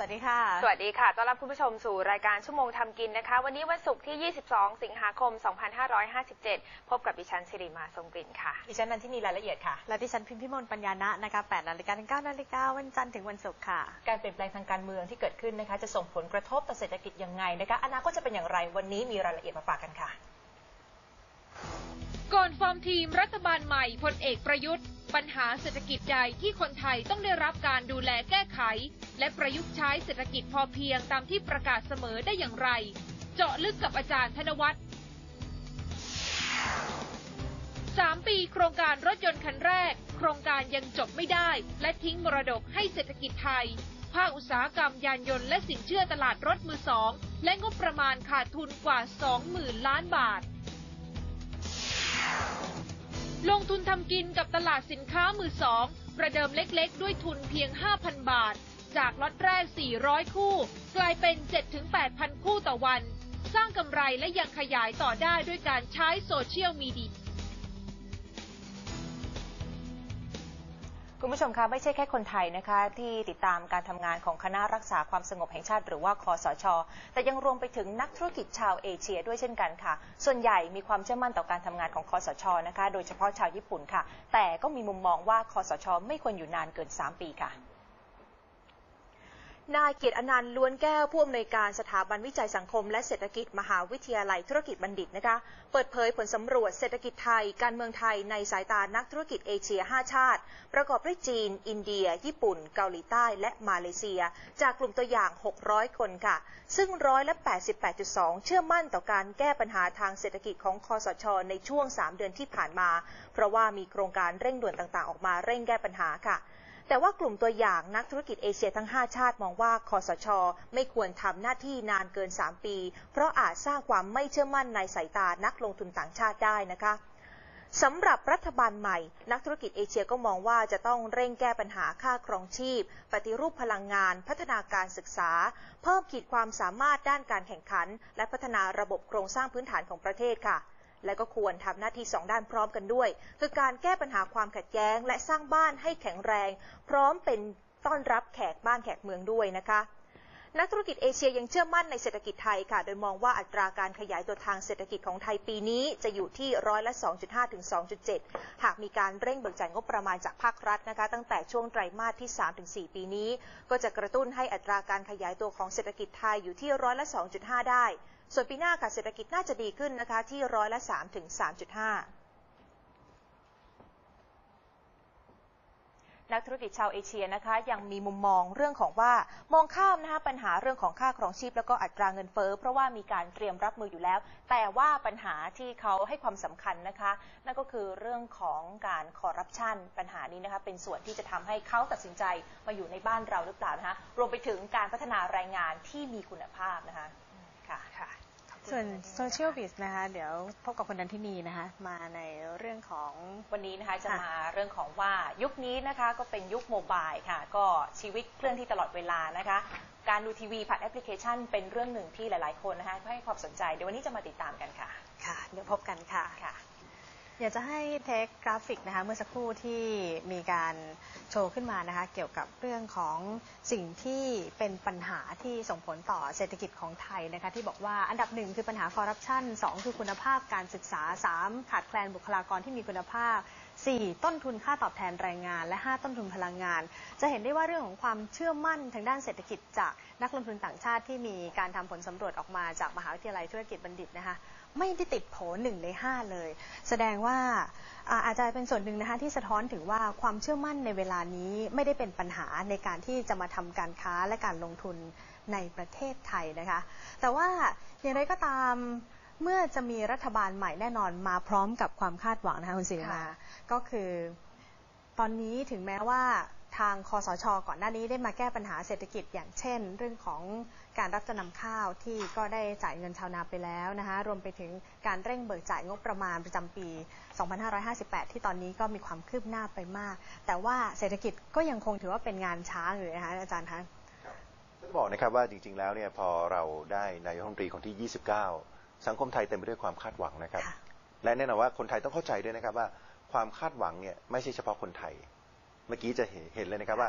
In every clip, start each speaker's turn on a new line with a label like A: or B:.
A: วัสดีค่ะ
B: สวัสดีค่ะต้อนรับคุณผู้ชมสู่รายการชั่วโมงทำกินนะคะวันนี้วันศุกร์ที่ 22 สิงหาคม 2557 พบกับดิฉันสิริมาทรงกลิ่นค่ะ
A: ดิฉันนันทินีรายละเอียดค่ะและดิฉันพิมพิมลปัญญาณะนะคะ 8 นาฬิกาถึง 9 นาฬิกาวันจันทร์ถึงวันศุกร์ค่ะการเปลี่ยนแปลงทางการเมืองที่เกิดขึ้นนะคะจะส่งผลกระทบต่อเศรษฐกิจยังไงนะคะอนาคตจะเป็นอย่างไรวันนี้มีรายละเอียดมาฝากกันค่ะ
C: ก่อนฟอร์มทีมรัฐบาลใหม่พลเอกประยุทธ์ปัญหาเศรษฐกิจใหญ่ที่คนไทยต้องได้รับการดูแลแก้ไขและประยุกต์ใช้เศรษฐกิจพอเพียงตามที่ประกาศเสมอได้อย่างไรเจาะลึกกับอาจารย์ธนวัฒน์3 ปีโครงการรถยนต์คันแรกโครงการยังจบไม่ได้และทิ้งมรดกให้เศรษฐกิจไทยภาคอุตสาหกรรมยานยนต์และสินเชื่อตลาดรถมือสองและงบประมาณขาดทุนกว่า 20,000 ล้านบาทลงทุนทำกินกับตลาดสินค้ามือสองประเดิมเล็กๆด้วยทุนเพียง 5,000 บาทจากล็อตแรก 400 คู่กลายเป็น 7-8,000 คู่ต่อวันสร้างกำไรและยังขยายต่อได้ด้วยการใช้โซเชียลมีเดีย
A: คุณผู้ชมคะไม่ใช่แค่คนไทยนะคะที่ติดตามการทำงานของคณะรักษาความสงบแห่งชาติหรือว่าคสช.แต่ยังรวมไปถึงนักธุรกิจชาวเอเชียด้วยเช่นกันค่ะส่วนใหญ่มีความเชื่อมั่นต่อการทำงานของคสช.นะคะโดยเฉพาะชาวญี่ปุ่นค่ะแต่ก็มีมุมมองว่าคสช.ไม่ควรอยู่นานเกิน3 ปีค่ะนายเกียรติอนันต์ล้วนแก้วผู้อำนวยการสถาบันวิจัยสังคมและเศรษฐกิจมหาวิทยาลัยธุรกิจบัณฑิตนะคะเปิดเผยผลสำรวจเศรษฐกิจไทยการเมืองไทยในสายตานักธุรกิจเอเชีย5 ชาติประกอบด้วยจีนอินเดียญี่ปุ่นเกาหลีใต้และมาเลเซียจากกลุ่มตัวอย่าง600 คนค่ะซึ่ง88.2%เชื่อมั่นต่อการแก้ปัญหาทางเศรษฐกิจของคสช.ในช่วง3 เดือนที่ผ่านมาเพราะว่ามีโครงการเร่งด่วนต่างๆออกมาเร่งแก้ปัญหาค่ะแต่ว่ากลุ่มตัวอย่างนักธุรกิจเอเชียทั้ง5 ชาติมองว่าคสช.ไม่ควรทำหน้าที่นานเกิน3 ปีเพราะอาจสร้างความไม่เชื่อมั่นในสายตานักลงทุนต่างชาติได้นะคะสำหรับรัฐบาลใหม่นักธุรกิจเอเชียก็มองว่าจะต้องเร่งแก้ปัญหาค่าครองชีพปฏิรูปพลังงานพัฒนาการศึกษาเพิ่มขีดความสามารถด้านการแข่งขันและพัฒนาระบบโครงสร้างพื้นฐานของประเทศค่ะและก็ควรทำหน้าที่2 ด้านพร้อมกันด้วยคือการแก้ปัญหาความขัดแย้งและสร้างบ้านให้แข็งแรงพร้อมเป็นต้อนรับแขกบ้านแขกเมืองด้วยนะคะนักธุรกิจเอเชียยังเชื่อมั่นในเศรษฐกิจไทยค่ะโดยมองว่าอัตราการขยายตัวทางเศรษฐกิจของไทยปีนี้จะอยู่ที่2.5 ถึง 2.7 หากมีการเร่งเบิกจ่ายงบประมาณจากภาครัฐนะคะตั้งแต่ช่วงไตรมาสที่ 3-4 ปีนี้ก็จะกระตุ้นให้อัตราการขยายตัวของเศรษฐกิจไทยอยู่ที่2.5 ได้ส่วนปีหน้าค่ะเศรษฐกิจน่าจะดีขึ้นนะคะที่3 ถึง 3.5 นักธุรกิจชาวเอเชียนะคะยังมีมุมมองเรื่องของว่ามองข้ามนะคะปัญหาเรื่องของค่าครองชีพแล้วก็อัตราเงินเฟ้อเพราะว่ามีการเตรียมรับมืออยู่แล้วแต่ว่าปัญหาที่เขาให้ความสำคัญนะคะนั่นก็คือเรื่องของการคอร์รัปชันปัญหานี้นะคะเป็นส่วนที่จะทำให้เขาตัดสินใจมาอยู่ในบ้านเราหรือเปล่านะคะรวมไปถึงการพัฒนาแรงงานที่มีคุณภาพนะคะค่ะ
D: ส่วนโซเชียลบิสนะคะเดี๋ยวพบกับคุณนันทินีนะคะมาในเรื่องของ
A: วันนี้นะคะจะมาเรื่องของว่ายุคนี้นะคะก็เป็นยุคโมบายค่ะก็ชีวิตเคลื่อนที่ตลอดเวลานะคะการดูทีวีผ่านแอปพลิเคชันเป็นเรื่องหนึ่งที่หลายๆคนนะคะให้ความสนใจเดี๋ยววันนี้จะมาติดตามกันค่ะ
D: เดี๋ยวพบกันค่ะอยากจะให้เทคกราฟิกนะคะเมื่อสักครู่ที่มีการโชว์ขึ้นมานะคะเกี่ยวกับเรื่องของสิ่งที่เป็นปัญหาที่ส่งผลต่อเศรษฐกิจของไทยนะคะที่บอกว่าอันดับ1คือปัญหาคอร์รัปชัน2คือคุณภาพการศึกษา3ขาดแคลนบุคลากรที่มีคุณภาพ4ต้นทุนค่าตอบแทนแรงงานและ5ต้นทุนพลังงานจะเห็นได้ว่าเรื่องของความเชื่อมั่นทางด้านเศรษฐกิจจากนักลงทุนต่างชาติที่มีการทำผลสำรวจออกมาจากมหาวิทยาลัยธุรกิจบัณฑิตนะคะไม่ได้ติดโผ1 ใน 5เลยแสดงว่าอาจจะเป็นส่วนหนึ่งนะคะที่สะท้อนถึงว่าความเชื่อมั่นในเวลานี้ไม่ได้เป็นปัญหาในการที่จะมาทำการค้าและการลงทุนในประเทศไทยนะคะแต่ว่าอย่างไรก็ตามเมื่อจะมีรัฐบาลใหม่แน่นอนมาพร้อมกับความคาดหวังนะคะคุณศิริมาก็คือตอนนี้ถึงแม้ว่าทางคสช.ก่อนหน้านี้ได้มาแก้ปัญหาเศรษฐกิจอย่างเช่นเรื่องของการรับจำนำข้าวที่ก็ได้จ่ายเงินชาวนาไปแล้วนะคะรวมไปถึงการเร่งเบิกจ่ายงบประมาณประจำปี 2558 ที่ตอนนี้ก็มีความคืบหน้าไปมากแต่ว่าเศรษฐกิจก็ยังคงถือว่าเป็นงานช้าอยู่นะคะอาจารย์คะ
E: ต้องบอกนะครับว่าจริงๆแล้วเนี่ยพอเราได้นายกรัฐมนตรีคนที่ 29 สังคมไทยเต็มไปด้วยความคาดหวังนะครับและแน่นอนว่าคนไทยต้องเข้าใจด้วยนะครับว่าความคาดหวังเนี่ยไม่ใช่เฉพาะคนไทยเมื่อกี้จะเห็นเลยนะครับว่า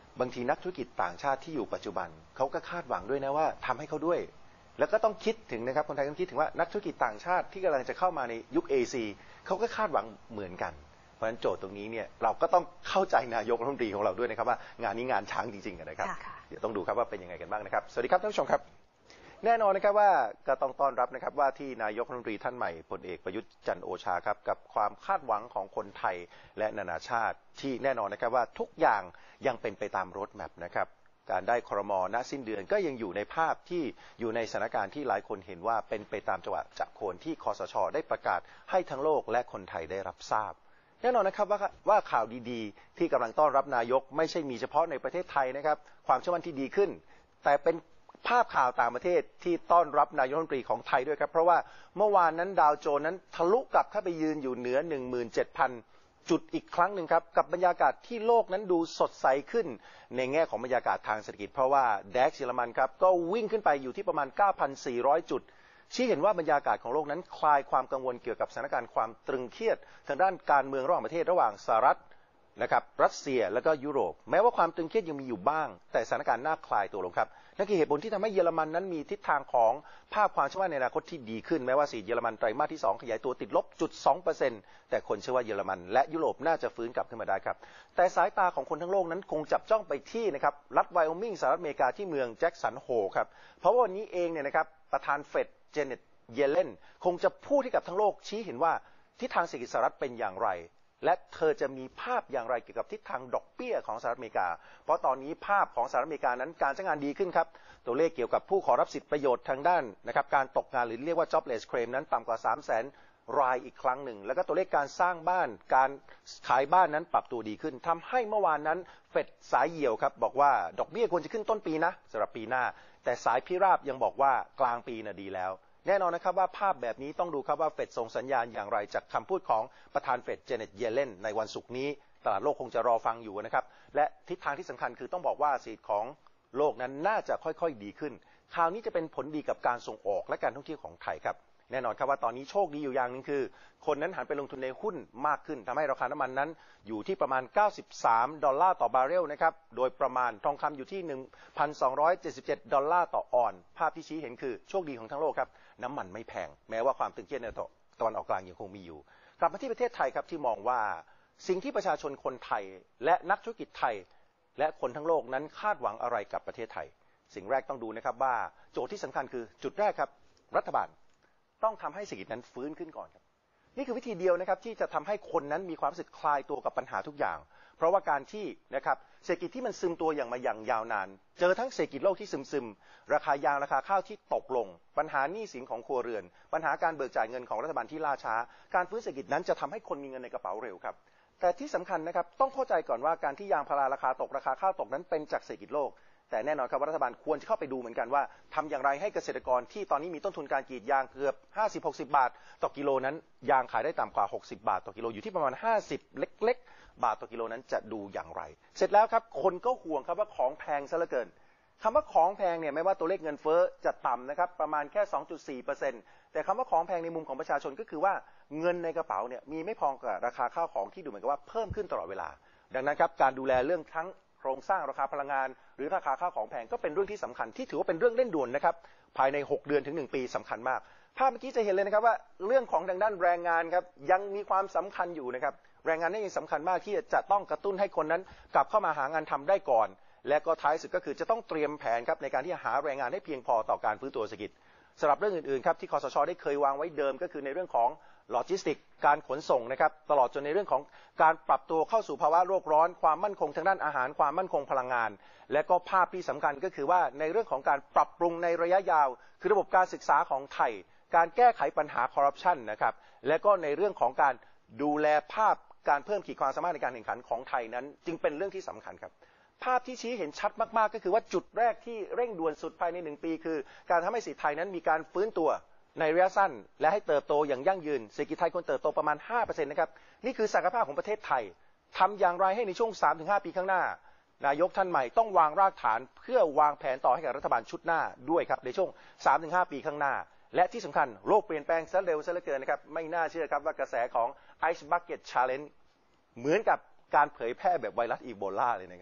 E: บางทีนักธุรกิจต่างชาติที่อยู่ปัจจุบันเขาก็คาดหวังด้วยนะว่าทำให้เขาด้วยแล้วก็ต้องคิดถึงนะครับคนไทยต้องคิดถึงว่านักธุรกิจต่างชาติที่กำลังจะเข้ามาในยุค AC เขาก็คาดหวังเหมือนกันเพราะฉะนั้นโจทย์ตรงนี้เนี่ยเราก็ต้องเข้าใจนายกรัฐมนตรีของเราด้วยนะครับว่างานนี้งานช้างจริงๆนะครับเดี๋ยวต้องดูครับว่าเป็นยังไงกันบ้างนะครับสวัสดีครับท่านผู้ชมครับแน่นอนนะครับว่าก็ต้องต้อนรับนะครับว่าที่นายกรัฐมนตรีท่านใหม่พลเอกประยุทธ์จันทร์โอชาครับกับความคาดหวังของคนไทยและนานาชาติที่แน่นอนนะครับว่าทุกอย่างยังเป็นไปตามโรดแมพนะครับการได้ครม.ณสิ้นเดือนก็ยังอยู่ในภาพที่อยู่ในสถานการณ์ที่หลายคนเห็นว่าเป็นไปตามจังหวะจะโคนที่คสช.ได้ประกาศให้ทั้งโลกและคนไทยได้รับทราบแน่นอนนะครับว่าข่าวดีๆที่กำลังต้อนรับนายกไม่ใช่มีเฉพาะในประเทศไทยนะครับความเชื่อมั่นที่ดีขึ้นแต่เป็นภาพข่าวต่างประเทศที่ต้อนรับนายกรัฐมนตรีของไทยด้วยครับเพราะว่าเมื่อวานนั้นดาวโจนส์นั้นทะลุกลับเข้าไปยืนอยู่เหนือ 17,000 จุดอีกครั้งหนึ่งครับกับบรรยากาศที่โลกนั้นดูสดใสขึ้นในแง่ของบรรยากาศทางเศรษฐกิจเพราะว่าแดกซ์เยอรมันครับก็วิ่งขึ้นไปอยู่ที่ประมาณ 9,400 จุดชี้เห็นว่าบรรยากาศของโลกนั้นคลายความกังวลเกี่ยวกับสถานการณ์ความตรึงเครียดทางด้านการเมืองระหว่างประเทศระหว่างสหรัฐนะครับรัสเซียและก็ยุโรปแม้ว่าความตึงเครียดยังมีอยู่บ้างแต่สถานการณ์น่าคลายตัวลงครับนั่นคือเหตุผลที่ทำให้เยอรมันนั้นมีทิศทางของภาพความเชื่อมั่นในอนาคตที่ดีขึ้นแม้ว่าเยอรมันไตรมาสที่ 2ขยายตัวติดลบ 0.2% แต่คนเชื่อว่าเยอรมันและยุโรปน่าจะฟื้นกลับขึ้นมาได้ครับแต่สายตาของคนทั้งโลกนั้นคงจับจ้องไปที่นะครับรัฐไวโอมิงสหรัฐอเมริกาที่เมืองแจ็คสันโฮครับเพราะว่าวันนี้เองเนี่ยนะครับประธานเฟดเจเน็ตเยเลนคงจะพูดให้กับทั้งโลกชี้เห็นว่าทิศทางเศรษฐกิจสหรัฐเป็นอย่างไรและเธอจะมีภาพอย่างไรเกี่ยวกับทิศทางดอกเบี้ยของสหรัฐอเมริกาเพราะตอนนี้ภาพของสหรัฐอเมริกานั้นการจ้างงานดีขึ้นครับตัวเลขเกี่ยวกับผู้ขอรับสิทธิประโยชน์ทางด้านนะครับการตกงานหรือเรียกว่า jobless claim นั้นต่ำกว่า 300,000 รายอีกครั้งหนึ่งแล้วก็ตัวเลขการสร้างบ้านการขายบ้านนั้นปรับตัวดีขึ้นทำให้เมื่อวานนั้นเฟดสายเหี่ยวครับบอกว่าดอกเบี้ยควรจะขึ้นต้นปีนะสำหรับปีหน้าแต่สายพิราบยังบอกว่ากลางปีน่ะดีแล้วแน่นอนนะครับว่าภาพแบบนี้ต้องดูครับว่าเฟดส่งสัญญาณอย่างไรจากคำพูดของประธานเฟดเจเน็ตเยเลนในวันศุกร์นี้ตลาดโลกคงจะรอฟังอยู่นะครับและทิศทางที่สำคัญคือต้องบอกว่าเศรษฐกิจของโลกนั้นน่าจะค่อยๆดีขึ้นคราวนี้จะเป็นผลดีกับการส่งออกและการท่องเที่ยวของไทยครับแน่นอนครับว่าตอนนี้โชคดีอยู่อย่างนึงคือคนนั้นหันไปลงทุนในหุ้นมากขึ้นทำให้ราคาน้ำมันนั้นอยู่ที่ประมาณ$93ต่อบาร์เรลนะครับโดยประมาณทองคำอยู่ที่ $1,277 ต่อออนซ์ภาพที่ชี้เห็นคือโชคดีของทั้งโลกครับน้ำมันไม่แพงแม้ว่าความตึงเครียดในตะวันออกกลางยังคงมีอยู่กลับมาที่ประเทศไทยครับที่มองว่าสิ่งที่ประชาชนคนไทยและนักธุรกิจไทยและคนทั้งโลกนั้นคาดหวังอะไรกับประเทศไทยสิ่งแรกต้องดูนะครับว่าโจทย์ที่สำคัญคือจุดแรกครับรัฐบาลต้องทำให้เศรษฐกิจนั้นฟื้นขึ้นก่อนครับนี่คือวิธีเดียวนะครับที่จะทำให้คนนั้นมีความรู้สึกคลายตัวกับปัญหาทุกอย่างเพราะว่าการที่นะครับเศรษฐกิจที่มันซึมตัวอย่างยาวนานเจอทั้งเศรษฐกิจโลกที่ซึมราคายางราคาข้าวที่ตกลงปัญหาหนี้สินของครัวเรือนปัญหาการเบิกจ่ายเงินของรัฐบาลที่ล่าช้าการฟื้นเศรษฐกิจนั้นจะทำให้คนมีเงินในกระเป๋าเร็วครับแต่ที่สำคัญนะครับต้องเข้าใจก่อนว่าการที่ยางพาราราคาตกราคาข้าวตกนั้นเป็นจากเศรษฐกิจโลกแต่แน่นอนครับว่ารัฐบาลควรจะเข้าไปดูเหมือนกันว่าทำอย่างไรให้เกษตรกรที่ตอนนี้มีต้นทุนการกรีดยางเกือบ50-60 บาทต่อกิโลนั้นยางขายได้ต่ำกว่า60 บาทต่อกิโลอยู่ที่ประมาณ50เล็กๆบาทต่อกิโลนั้นจะดูอย่างไรเสร็จแล้วครับคนก็ห่วงครับว่าของแพงซะเหลือเกินคำว่าของแพงเนี่ยไม่ว่าตัวเลขเงินเฟ้อจะต่ำนะครับประมาณแค่ 2.4% แต่คำว่าของแพงในมุมของประชาชนก็คือว่าเงินในกระเป๋าเนี่ยมีไม่พอกับราคาข้าวของที่ดูเหมือนกับว่าเพิ่มขึ้นตลอดเวลาดังนั้นครับการดูแลเรื่องทั้งโครงสร้างราคาพลังงานหรือราคาข้าวของแพงก็เป็นเรื่องที่สำคัญที่ถือว่าเป็นเรื่องเร่งด่วนนะครับภายใน6เดือนถึง1ปีสำคัญมากภาพเมื่อกี้จะเห็นเลยนะครับว่าเรื่องของทางด้านแรงงานครับยังมีความสำคัญอยู่นะครับแรงงานนี่ยังสำคัญมากที่จะต้องกระตุ้นให้คนนั้นกลับเข้ามาหางานทำได้ก่อนและก็ท้ายสุดก็คือจะต้องเตรียมแผนครับในการที่จะหาแรงงานให้เพียงพอต่อการฟื้นตัวเศรษฐกิจสำหรับเรื่องอื่นๆครับที่คสช.ได้เคยวางไว้เดิมก็คือในเรื่องของโลจิสติกการขนส่งนะครับตลอดจนในเรื่องของการปรับตัวเข้าสู่ภาวะโลกร้อนความมั่นคงทางด้านอาหารความมั่นคงพลังงานและก็ภาพที่สำคัญก็คือว่าในเรื่องของการปรับปรุงในระยะยาวคือระบบการศึกษาของไทยการแก้ไขปัญหาคอร์รัปชันนะครับและก็ในเรื่องของการดูแลภาพการเพิ่มขีดความสามารถในการแข่งขันของไทยนั้นจึงเป็นเรื่องที่สำคัญครับภาพที่ชี้เห็นชัดมากๆก็คือว่าจุดแรกที่เร่งด่วนสุดภายใน1ปีคือการทำให้เศรษฐกิจไทยนั้นมีการฟื้นตัวในระยะสั้นและให้เติบโตอย่างยั่งยืนเศรษฐกิจไทยควรเติบโตประมาณ 5% นะครับนี่คือศักยภาพของประเทศไทยทำอย่างไรให้ในช่วง 3-5 ปีข้างหน้านายกท่านใหม่ต้องวางรากฐานเพื่อวางแผนต่อให้กับรัฐบาลชุดหน้าด้วยครับในช่วง 3-5 ปีข้างหน้าและที่สำคัญโลกเปลี่ยนแปลงซะเร็วซะเหลือเกินนะครับไม่น่าเชื่อครับว่ากระแสของ Ice Bucket Challenge เหมือนกับการเผยแพร่แบบไวรัสอีโบลาเลยนะครับ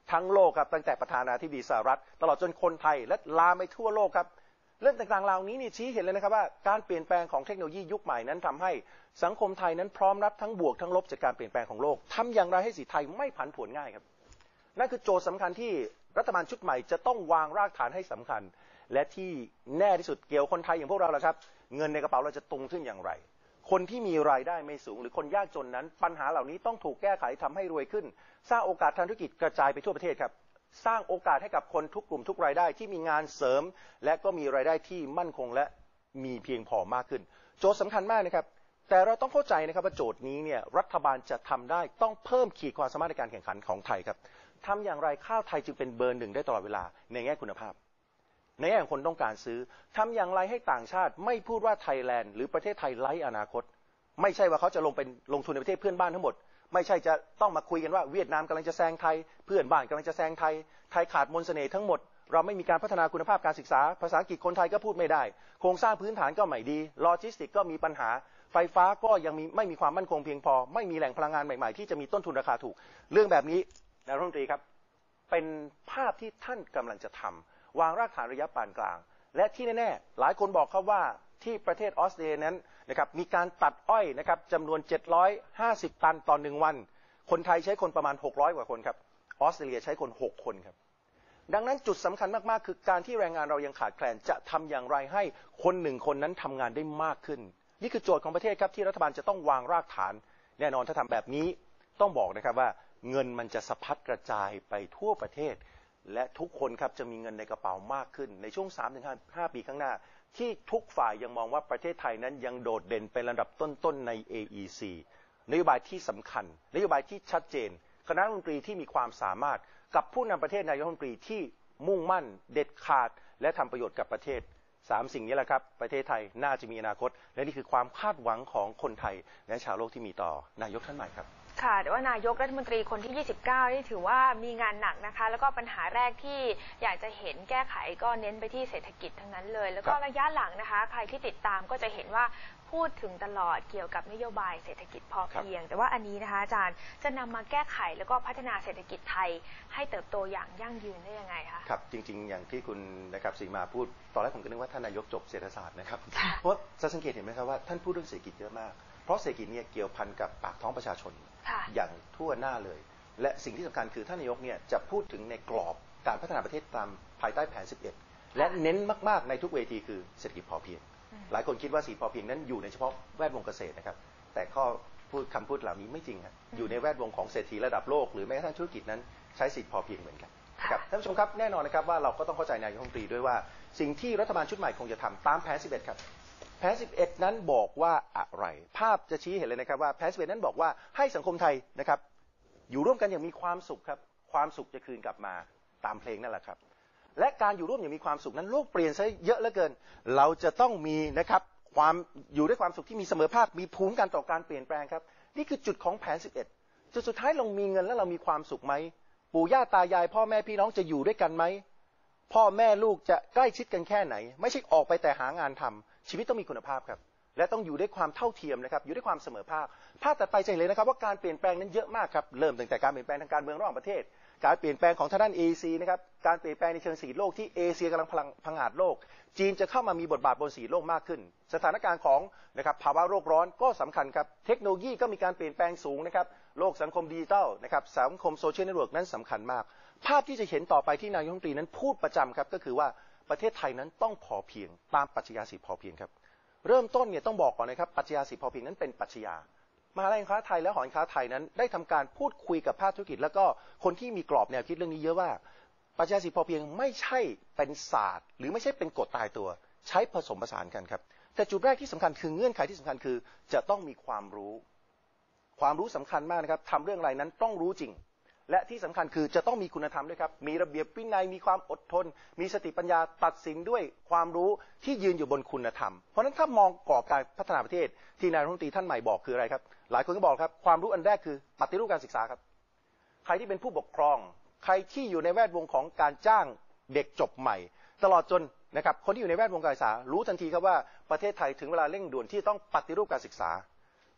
E: ทั้งโลกครับตั้งแต่ประธานาธิบดีสหรัฐตลอดจนคนไทยและลามไปทั่วโลกครับเรื่องต่างๆเหล่านี้นี่ชี้เห็นเลยนะครับว่าการเปลี่ยนแปลงของเทคโนโลยียุคใหม่นั้นทำให้สังคมไทยนั้นพร้อมรับทั้งบวกทั้งลบจากการเปลี่ยนแปลงของโลกทำอย่างไรให้สีไทยไม่ผันผวนง่ายครับนั่นคือโจทย์สำคัญที่รัฐบาลชุดใหม่จะต้องวางรากฐานให้สำคัญและที่แน่ที่สุดเกี่ยวคนไทยอย่างพวกเราแหละครับเงินในกระเป๋าเราจะตรงขึ้นอย่างไรคนที่มีรายได้ไม่สูงหรือคนยากจนนั้นปัญหาเหล่านี้ต้องถูกแก้ไขทำให้รวยขึ้นสร้างโอกาสทางธุรกิจกระจายไปทั่วประเทศครับสร้างโอกาสให้กับคนทุกกลุ่มทุกรายได้ที่มีงานเสริมและก็มีรายได้ที่มั่นคงและมีเพียงพอมากขึ้นโจทย์สำคัญมากนะครับแต่เราต้องเข้าใจนะครับว่าโจทย์นี้เนี่ยรัฐบาลจะทำได้ต้องเพิ่มขีดความสามารถในการแข่งขันของไทยครับทำอย่างไรข้าวไทยจึงเป็นเบอร์หนึ่งได้ตลอดเวลาในแง่คุณภาพในแง่ของคนต้องการซื้อทำอย่างไรให้ต่างชาติไม่พูดว่าไทยแลนด์หรือประเทศไทยไร้อนาคตไม่ใช่ว่าเขาจะลงทุนในประเทศเพื่อนบ้านทั้งหมดไม่ใช่จะต้องมาคุยกันว่าเวียดนามกำลังจะแซงไทยเพื่อนบ้านกำลังจะแซงไทยไทยขาดมนต์เสน่ห์ทั้งหมดเราไม่มีการพัฒนาคุณภาพการศึกษาภาษาอังกฤษคนไทยก็พูดไม่ได้โครงสร้างพื้นฐานก็ไม่ดีโลจิสติกก็มีปัญหาไฟฟ้าก็ยังไม่มีความมั่นคงเพียงพอไม่มีแหล่งพลังงานใหม่ๆที่จะมีต้นทุนราคาถูกเรื่องแบบนี้นายรัฐมนตรีครับเป็นภาพที่ท่านกำลังจะทำวางรากฐานระยะปานกลางและที่แน่ๆหลายคนบอกครับว่าที่ประเทศออสเตรเลียนั้นนะครับมีการตัดอ้อยนะครับจำนวน750 ตันต่อ1วันคนไทยใช้คนประมาณ600 กว่าคนครับออสเตรเลียใช้คน6 คนครับดังนั้นจุดสำคัญมากๆคือการที่แรงงานเรายังขาดแคลนจะทำอย่างไรให้คน1 คนนั้นทำงานได้มากขึ้นนี่คือโจทย์ของประเทศครับที่รัฐบาลจะต้องวางรากฐานแน่นอนถ้าทำแบบนี้ต้องบอกนะครับว่าเงินมันจะสะพัดกระจายไปทั่วประเทศและทุกคนครับจะมีเงินในกระเป๋ามากขึ้นในช่วง 3-5 ปีข้างหน้าที่ทุกฝ่ายยังมองว่าประเทศไทยนั้นยังโดดเด่นเป็นระดับต้นๆใน AEC นโยบายที่สำคัญนโยบายที่ชัดเจนคณะรัฐมนตรีที่มีความสามารถกับผู้นำประเทศนายกรัฐมนตรีที่มุ่งมั่นเด็ดขาดและทำประโยชน์กับประเทศ3 สิ่งนี้แหละครับประเทศไทยน่าจะมีอนาคตและนี่คือความคาดหวังของคนไทยและชาวโลกที่มีต่อนายกท่านใหม่ครับ
B: ค่ะแต่ว่านายกรัฐมนตรีคนที่29นี่ถือว่ามีงานหนักนะคะแล้วก็ปัญหาแรกที่อยากจะเห็นแก้ไขก็เน้นไปที่เศรษฐกิจทั้งนั้นเลยแล้วก็ระยะหลังนะคะใครที่ติดตามก็จะเห็นว่าพูดถึงตลอดเกี่ยวกับนโยบายเศรษฐกิจพอเพียงแต่ว่าอันนี้นะคะอาจารย์จะนำมาแก้ไขแล้วก็พัฒนาเศรษฐกิจไทยให้เติบโตอย่างยั่งยืนได้ยังไงคะ
E: ครับจริงๆอย่างที่คุณนะครับศรีมาพูดตอนแรกผมก็นึกว่าท่านนายกจบเศรษฐศาสตร์นะครับเพราะจะสังเกตเห็นไหมครับว่าท่านพูดเรื่องเศรษฐกิจเยอะมากเพราะเศรษฐกิจเนี่ยเกี่ยวพันกับปากท้องประชาชนอย่างทั่วหน้าเลยและสิ่งที่สำคัญคือท่านนายกเนี่ยจะพูดถึงในกรอบการพัฒนาประเทศตามภายใต้แผน 11และเน้นมากๆในทุกเวทีคือเศรษฐกิจพอเพียงหลายคนคิดว่าเศรษฐกิจพอเพียงนั้นอยู่ในเฉพาะแวดวงเกษตรนะครับแต่คำพูดเหล่านี้ไม่จริงครับอยู่ในแวดวงของเศรษฐีระดับโลกหรือแม้กระทั่งธุรกิจนั้นใช้เศรษฐกิจพอเพียงเหมือนกันครับท่านผู้ชมครับแน่นอนนะครับว่าเราก็ต้องเข้าใจนายกรัฐมนตรีด้วยว่าสิ่งที่รัฐบาลชุดใหม่คงจะทำตามแผน 11ครับแผน 11นั้นบอกว่าอะไรภาพจะชี้เห็นเลยนะครับว่าแผน 11นั้นบอกว่าให้สังคมไทยนะครับอยู่ร่วมกันอย่างมีความสุขครับความสุขจะคืนกลับมาตามเพลงนั่นแหละครับและการอยู่ร่วมอย่างมีความสุขนั้นโลกเปลี่ยนซะเยอะเหลือเกินเราจะต้องมีนะครับความอยู่ด้วยความสุขที่มีเสมอภาคมีภูมิกันต่อการเปลี่ยนแปลงครับนี่คือจุดของแผน 11จุดสุดท้ายเรามีเงินแล้วเรามีความสุขไหมปู่ย่าตายายพ่อแม่พี่น้องจะอยู่ด้วยกันไหมพ่อแม่ลูกจะใกล้ชิดกันแค่ไหนไม่ใช่ออกไปแต่หางานทำชีวิตต้องมีคุณภาพครับและต้องอยู่ด้วยความเท่าเทียมนะครับอยู่ด้วยความเสมอภาคภาพต่อไปจะเห็นเลยนะครับว่าการเปลี่ยนแปลงนั้นเยอะมากครับเริ่มตั้งแต่การเปลี่ยนแปลงทางการเมืองระหว่างประเทศการเปลี่ยนแปลงของทางด้าน AEC นะครับการเปลี่ยนแปลงในเชิงเศรษฐกิจโลกที่เอเชียกำลังพังอาจโลกจีนจะเข้ามามีบทบาทบนเศรษฐกิจโลกมากขึ้นสถานการณ์ของนะครับภาวะโลกร้อนก็สำคัญครับเทคโนโลยีก็มีการเปลี่ยนแปลงสูงนะครับโลกสังคมดิจิทัลนะครับสังคมโซเชียลเน็ตเวิร์กนั้นสำคัญมากภาพที่จะเห็นต่อไปที่นายกรัฐมนตรีนั้นพูดประจำครับก็คือว่าประเทศไทยนั้นต้องพอเพียงตามปรัชญา4พอเพียงครับเริ่มต้นเนี่ยต้องบอกก่อนนะครับปรัชญา4พอเพียงนั้นเป็นปรัชญามหาวิทยาลัยการค้าไทยและหอการค้าไทยนั้นได้ทำการพูดคุยกับภาคธุรกิจแล้วก็คนที่มีกรอบแนวคิดเรื่องนี้เยอะว่าปรัชญา4พอเพียงไม่ใช่เป็นศาสตร์หรือไม่ใช่เป็นกฎตายตัวใช้ผสมผสานกันครับแต่จุดแรกที่สำคัญคือเงื่อนไขที่สำคัญคือจะต้องมีความรู้สำคัญมากนะครับทำเรื่องอะไรนั้นต้องรู้จริงและที่สำคัญคือจะต้องมีคุณธรรมด้วยครับมีระเบียบวินัยมีความอดทนมีสติปัญญาตัดสินด้วยความรู้ที่ยืนอยู่บนคุณธรรมเพราะฉะนั้นถ้ามองกรอบการพัฒนาประเทศที่นายรัฐมนตรีท่านใหม่บอกคืออะไรครับหลายคนก็บอกครับความรู้อันแรกคือปฏิรูปการศึกษาครับใครที่เป็นผู้ปกครองใครที่อยู่ในแวดวงของการจ้างเด็กจบใหม่ตลอดจนนะครับคนที่อยู่ในแวดวงการศึกษารู้ทันทีครับว่าประเทศไทยถึงเวลาเร่งด่วนที่ต้องปฏิรูปการศึกษา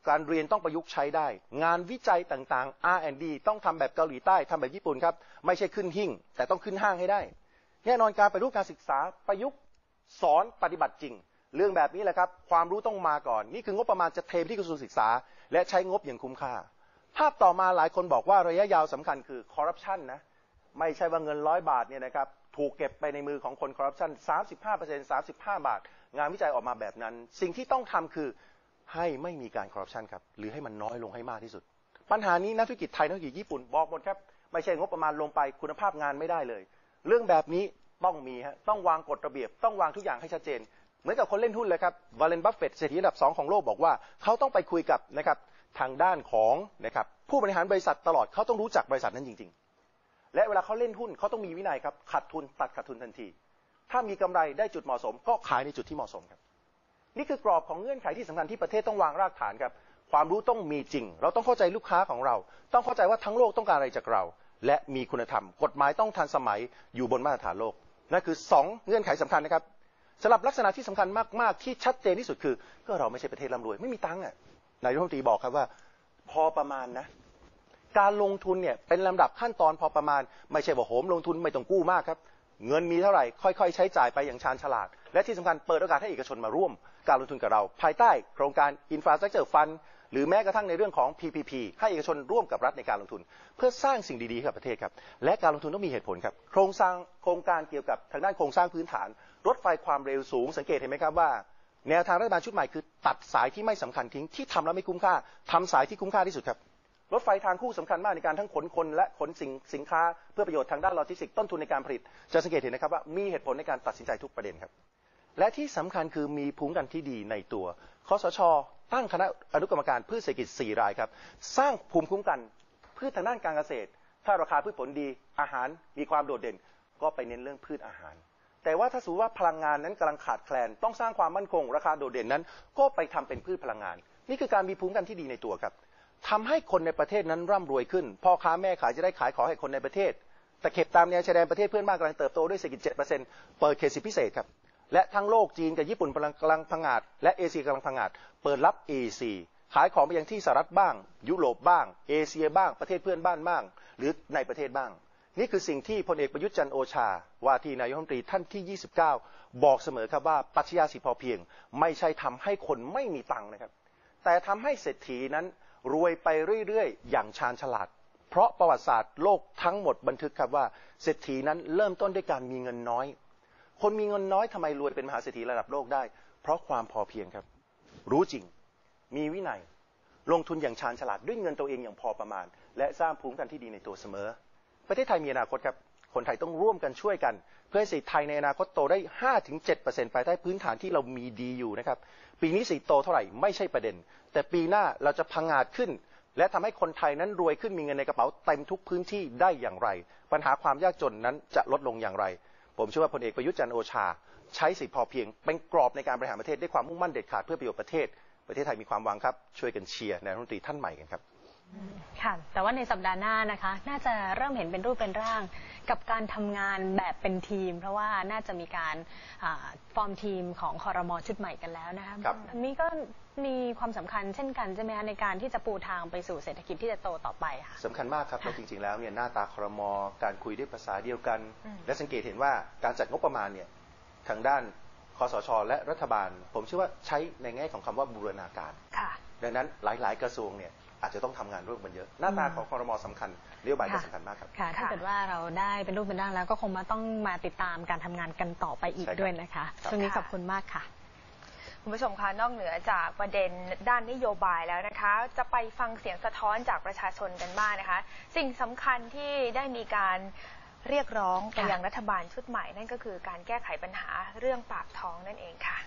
E: การเรียนต้องประยุกต์ใช้ได้ งานวิจัยต่างๆ R&D ต้องทำแบบเกาหลีใต้ทำแบบญี่ปุ่นครับไม่ใช่ขึ้นหิ้งแต่ต้องขึ้นห้างให้ได้แน่นอนการปฏิรูปการศึกษาประยุกต์สอนปฏิบัติจริงเรื่องแบบนี้แหละครับความรู้ต้องมาก่อนนี่คืองบประมาณจะเทไปที่กระทรวงศึกษาและใช้งบอย่างคุ้มค่าภาพต่อมาหลายคนบอกว่าระยะยาวสำคัญคือคอร์รัปชันนะไม่ใช่ว่าเงิน100 บาทเนี่ยนะครับถูกเก็บไปในมือของคนคอร์รัปชัน 35% 35 บาทงานวิจัยออกมาแบบนั้นสิ่งที่ต้องทำคือให้ไม่มีการคอร์รัปชันครับหรือให้มันน้อยลงให้มากที่สุดปัญหานี้นักธุรกิจไทยนักธุรกิจญี่ปุ่นบอกหมดครับไม่ใช่งบประมาณลงไปคุณภาพงานไม่ได้เลยเรื่องแบบนี้ต้องมีฮะต้องวางกฎระเบียบต้องวางทุกอย่างให้ชัดเจนเหมือนกับคนเล่นหุ้นเลยครับวาเลน บัฟเฟตต์เศรษฐีอันดับ2ของโลกบอกว่าเขาต้องไปคุยกับนะครับทางด้านของนะครับผู้บริหารบริษัทตลอดเขาต้องรู้จักบริษัทนั้นจริงๆและเวลาเขาเล่นหุ้นเขาต้องมีวินัยครับขาดทุนตัดขาดทุนทันทีถ้ามีกำไรได้จุดเหมาะสมก็ขายในจุดที่เหมาะสมครับนี่คือกรอบของเงื่อนไขที่สำคัญที่ประเทศต้องวางรากฐานครับความรู้ต้องมีจริงเราต้องเข้าใจลูกค้าของเราต้องเข้าใจว่าทั้งโลกต้องการอะไรจากเราและมีคุณธรรมกฎหมายต้องทันสมัยอยู่บนมาตรฐานโลกนั่นคือ2เงื่อนไขสำคัญนะครับสำหรับลักษณะที่สำคัญมากๆที่ชัดเจนที่สุดคือก็เราไม่ใช่ประเทศร่ำรวยไม่มีตังค์นายกรัฐมนตรีบอกครับว่าพอประมาณนะการลงทุนเนี่ยเป็นลำดับขั้นตอนพอประมาณไม่ใช่ว่าโหมลงทุนไม่ต้องกู้มากครับเงินมีเท่าไหร่ค่อยๆใช้จ่ายไปอย่างชาญฉลาดและที่สำคัญเปิดโอกาสให้เอกชนมาร่วมการลงทุนกับเราภายใต้โครงการ Infrastructure Fund หรือแม้กระทั่งในเรื่องของ PPP ให้เอกชนร่วมกับรัฐในการลงทุนเพื่อสร้างสิ่งดีๆให้กับประเทศครับและการลงทุนต้องมีเหตุผลครับโครงการเกี่ยวกับทางด้านโครงสร้างพื้นฐานรถไฟความเร็วสูงสังเกตเห็นไหมครับว่าแนวทางรัฐบาลชุดใหม่คือตัดสายที่ไม่สำคัญทิ้งที่ทำแล้วไม่คุ้มค่าทำสายที่คุ้มค่าที่สุดครับรถไฟทางคู่สำคัญมากในการทั้งขนคนและขนสินค้าเพื่อประโยชน์ทางด้านโลจิสติกส์ต้นทุนในการผลิตจะสังเกตเห็นนะครับว่ามีเหตุผลในการตัดสินใจทุกประเด็นครับและที่สำคัญคือมีภูมิคุ้มกันที่ดีในตัวคสช.ตั้งคณะอนุกรรมการพืชเศรษฐกิจ4 รายครับสร้างภูมิคุ้มกันพืชทางด้านการเกษตรถ้าราคาพืชผลดีอาหารมีความโดดเด่นก็ไปเน้นเรื่องพืชอาหารแต่ว่าถ้าสมมติว่าพลังงานนั้นกำลังขาดแคลนต้องสร้างความมั่นคงราคาโดดเด่นนั้นก็ไปทำเป็นพืชพลังงานนี่คือการมีภูมิคุ้มกันที่ดีในตัวครับทำให้คนในประเทศนั้นร่ำรวยขึ้นพ่อค้าแม่ขายจะได้ขายของให้คนในประเทศแต่เข็บตามแนวชายแดนประเทศเพื่อนบ้านกำลังเติบโตด้วยเศรษฐกิจ 7% เปิดเขตสิทธิพิเศษครับและทั้งโลกจีนกับญี่ปุ่นกำลังพังอาจและเอเชียกำลังพังอาจเปิดรับ AC ขายของไปยังที่สหรัฐบ้างยุโรปบ้างเอเชียบ้างประเทศเพื่อนบ้านบ้างหรือในประเทศบ้างนี่คือสิ่งที่พลเอกประยุทธ์จันทร์โอชาว่าที่นายกรัฐมนตรีท่านที่29บอกเสมอครับว่าปรัชญาเศรษฐกิจพอเพียงไม่ใช่ทำให้คนไม่มีตังค์นะครับแต่ทำให้เศรษฐีนั้นรวยไปเรื่อยๆอย่างชาญฉลาดเพราะประวัติศาสตร์โลกทั้งหมดบันทึกครับว่าเศรษฐีนั้นเริ่มต้นด้วยการมีเงินน้อยคนมีเงินน้อยทำไมรวยเป็นมหาเศรษฐีระดับโลกได้เพราะความพอเพียงครับรู้จริงมีวินัยลงทุนอย่างชาญฉลาดด้วยเงินตัวเองอย่างพอประมาณและสร้างภูมิคุ้มกันที่ดีในตัวเสมอประเทศไทยมีอนาคตครับคนไทยต้องร่วมกันช่วยกันเพื่อให้เศรษฐกิจไทยในอนาคตโตได้ 5-7% ภายใต้พื้นฐานที่เรามีดีอยู่นะครับปีนี้เศรษฐกิจโตเท่าไหร่ไม่ใช่ประเด็นแต่ปีหน้าเราจะพังอาจขึ้นและทำให้คนไทยนั้นรวยขึ้นมีเงินในกระเป๋าเต็มทุกพื้นที่ได้อย่างไรปัญหาความยากจนนั้นจะลดลงอย่างไรผมเชื่อว่าพลเอกประยุทธ์จันทร์โอชาใช้เศรษฐกิจพอเพียงเป็นกรอบในการบริหารประเทศด้วยความมุ่งมั่นเด็ดขาดเพื่อประโยชน์ประเทศไทยมีความหวังครับช่วยกันเชียร์นายกรัฐมนตรีท่านใหม่กันครับ
D: ค่ะแต่ว่าในสัปดาห์หน้านะคะน่าจะเริ่มเห็นเป็นรูปเป็นร่างกับการทำงานแบบเป็นทีมเพราะว่าน่าจะมีการฟอร์มทีมของครม.ชุดใหม่กันแล้วนะคะอันนี้ก็มีความสำคัญเช่นกันใช่ไหมคะในการที่จะปูทางไปสู่เศรษฐกิจที่จะโตต่อไปค่ะ
E: สำคัญมากครับและจริงๆแล้วเนี่ยหน้าตาครม.การคุยด้วยภาษาเดียวกันและสังเกตเห็นว่าการจัดงบประมาณเนี่ยทางด้านคสช.และรัฐบาลผมเชื่อว่าใช้ในแง่ของคำว่าบูรณาการดังนั้นหลายๆกระทรวงเนี่ยอาจจะต้องทำงานร่วมกันเยอะหน้าตาของครม.สำคัญนโยบายก็สำคัญมากครับ
D: ค่ะถ้าเกิดว่าเราได้เป็นรูปเป็นร่างแล้วก็คงต้องมาติดตามการทำงานกันต่อไปอีกด้วยนะคะช่วงนี้ขอบคุณมากค่ะ
B: คุณผู้ชมคะนอกเหนือจากประเด็นด้านนโยบายแล้วนะคะจะไปฟังเสียงสะท้อนจากประชาชนกันบ้างนะคะสิ่งสำคัญที่ได้มีการเรียกร้องไปยังรัฐบาลชุดใหม่นั่นก็คือการแก้ไขปัญหาเรื่องปากท้องนั่นเองค่ะ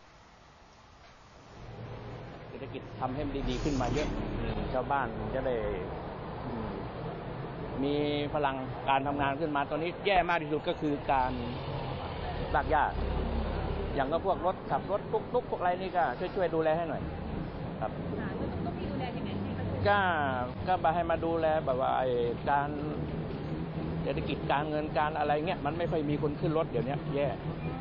F: เศรษฐกิจทำให้มันดีขึ้นมาเยอะชาวบ้านจะได้มีพลังการทำงานขึ้นมาตอนนี้แย่มากที่สุดก็คือการลากหญ้าอย่างก็พวกรถขับรถตุ๊กพวกอะไรนี่ก็ช่วยดูแลให้หน่อยครับต้องดูแลยังไงก็ให้มาดูแลแบบว่าการเศรษฐกิจการเงินการอะไรเงี้ยมันไม่ค่อยมีคนขึ้นรถเดี๋ยวนี้แย่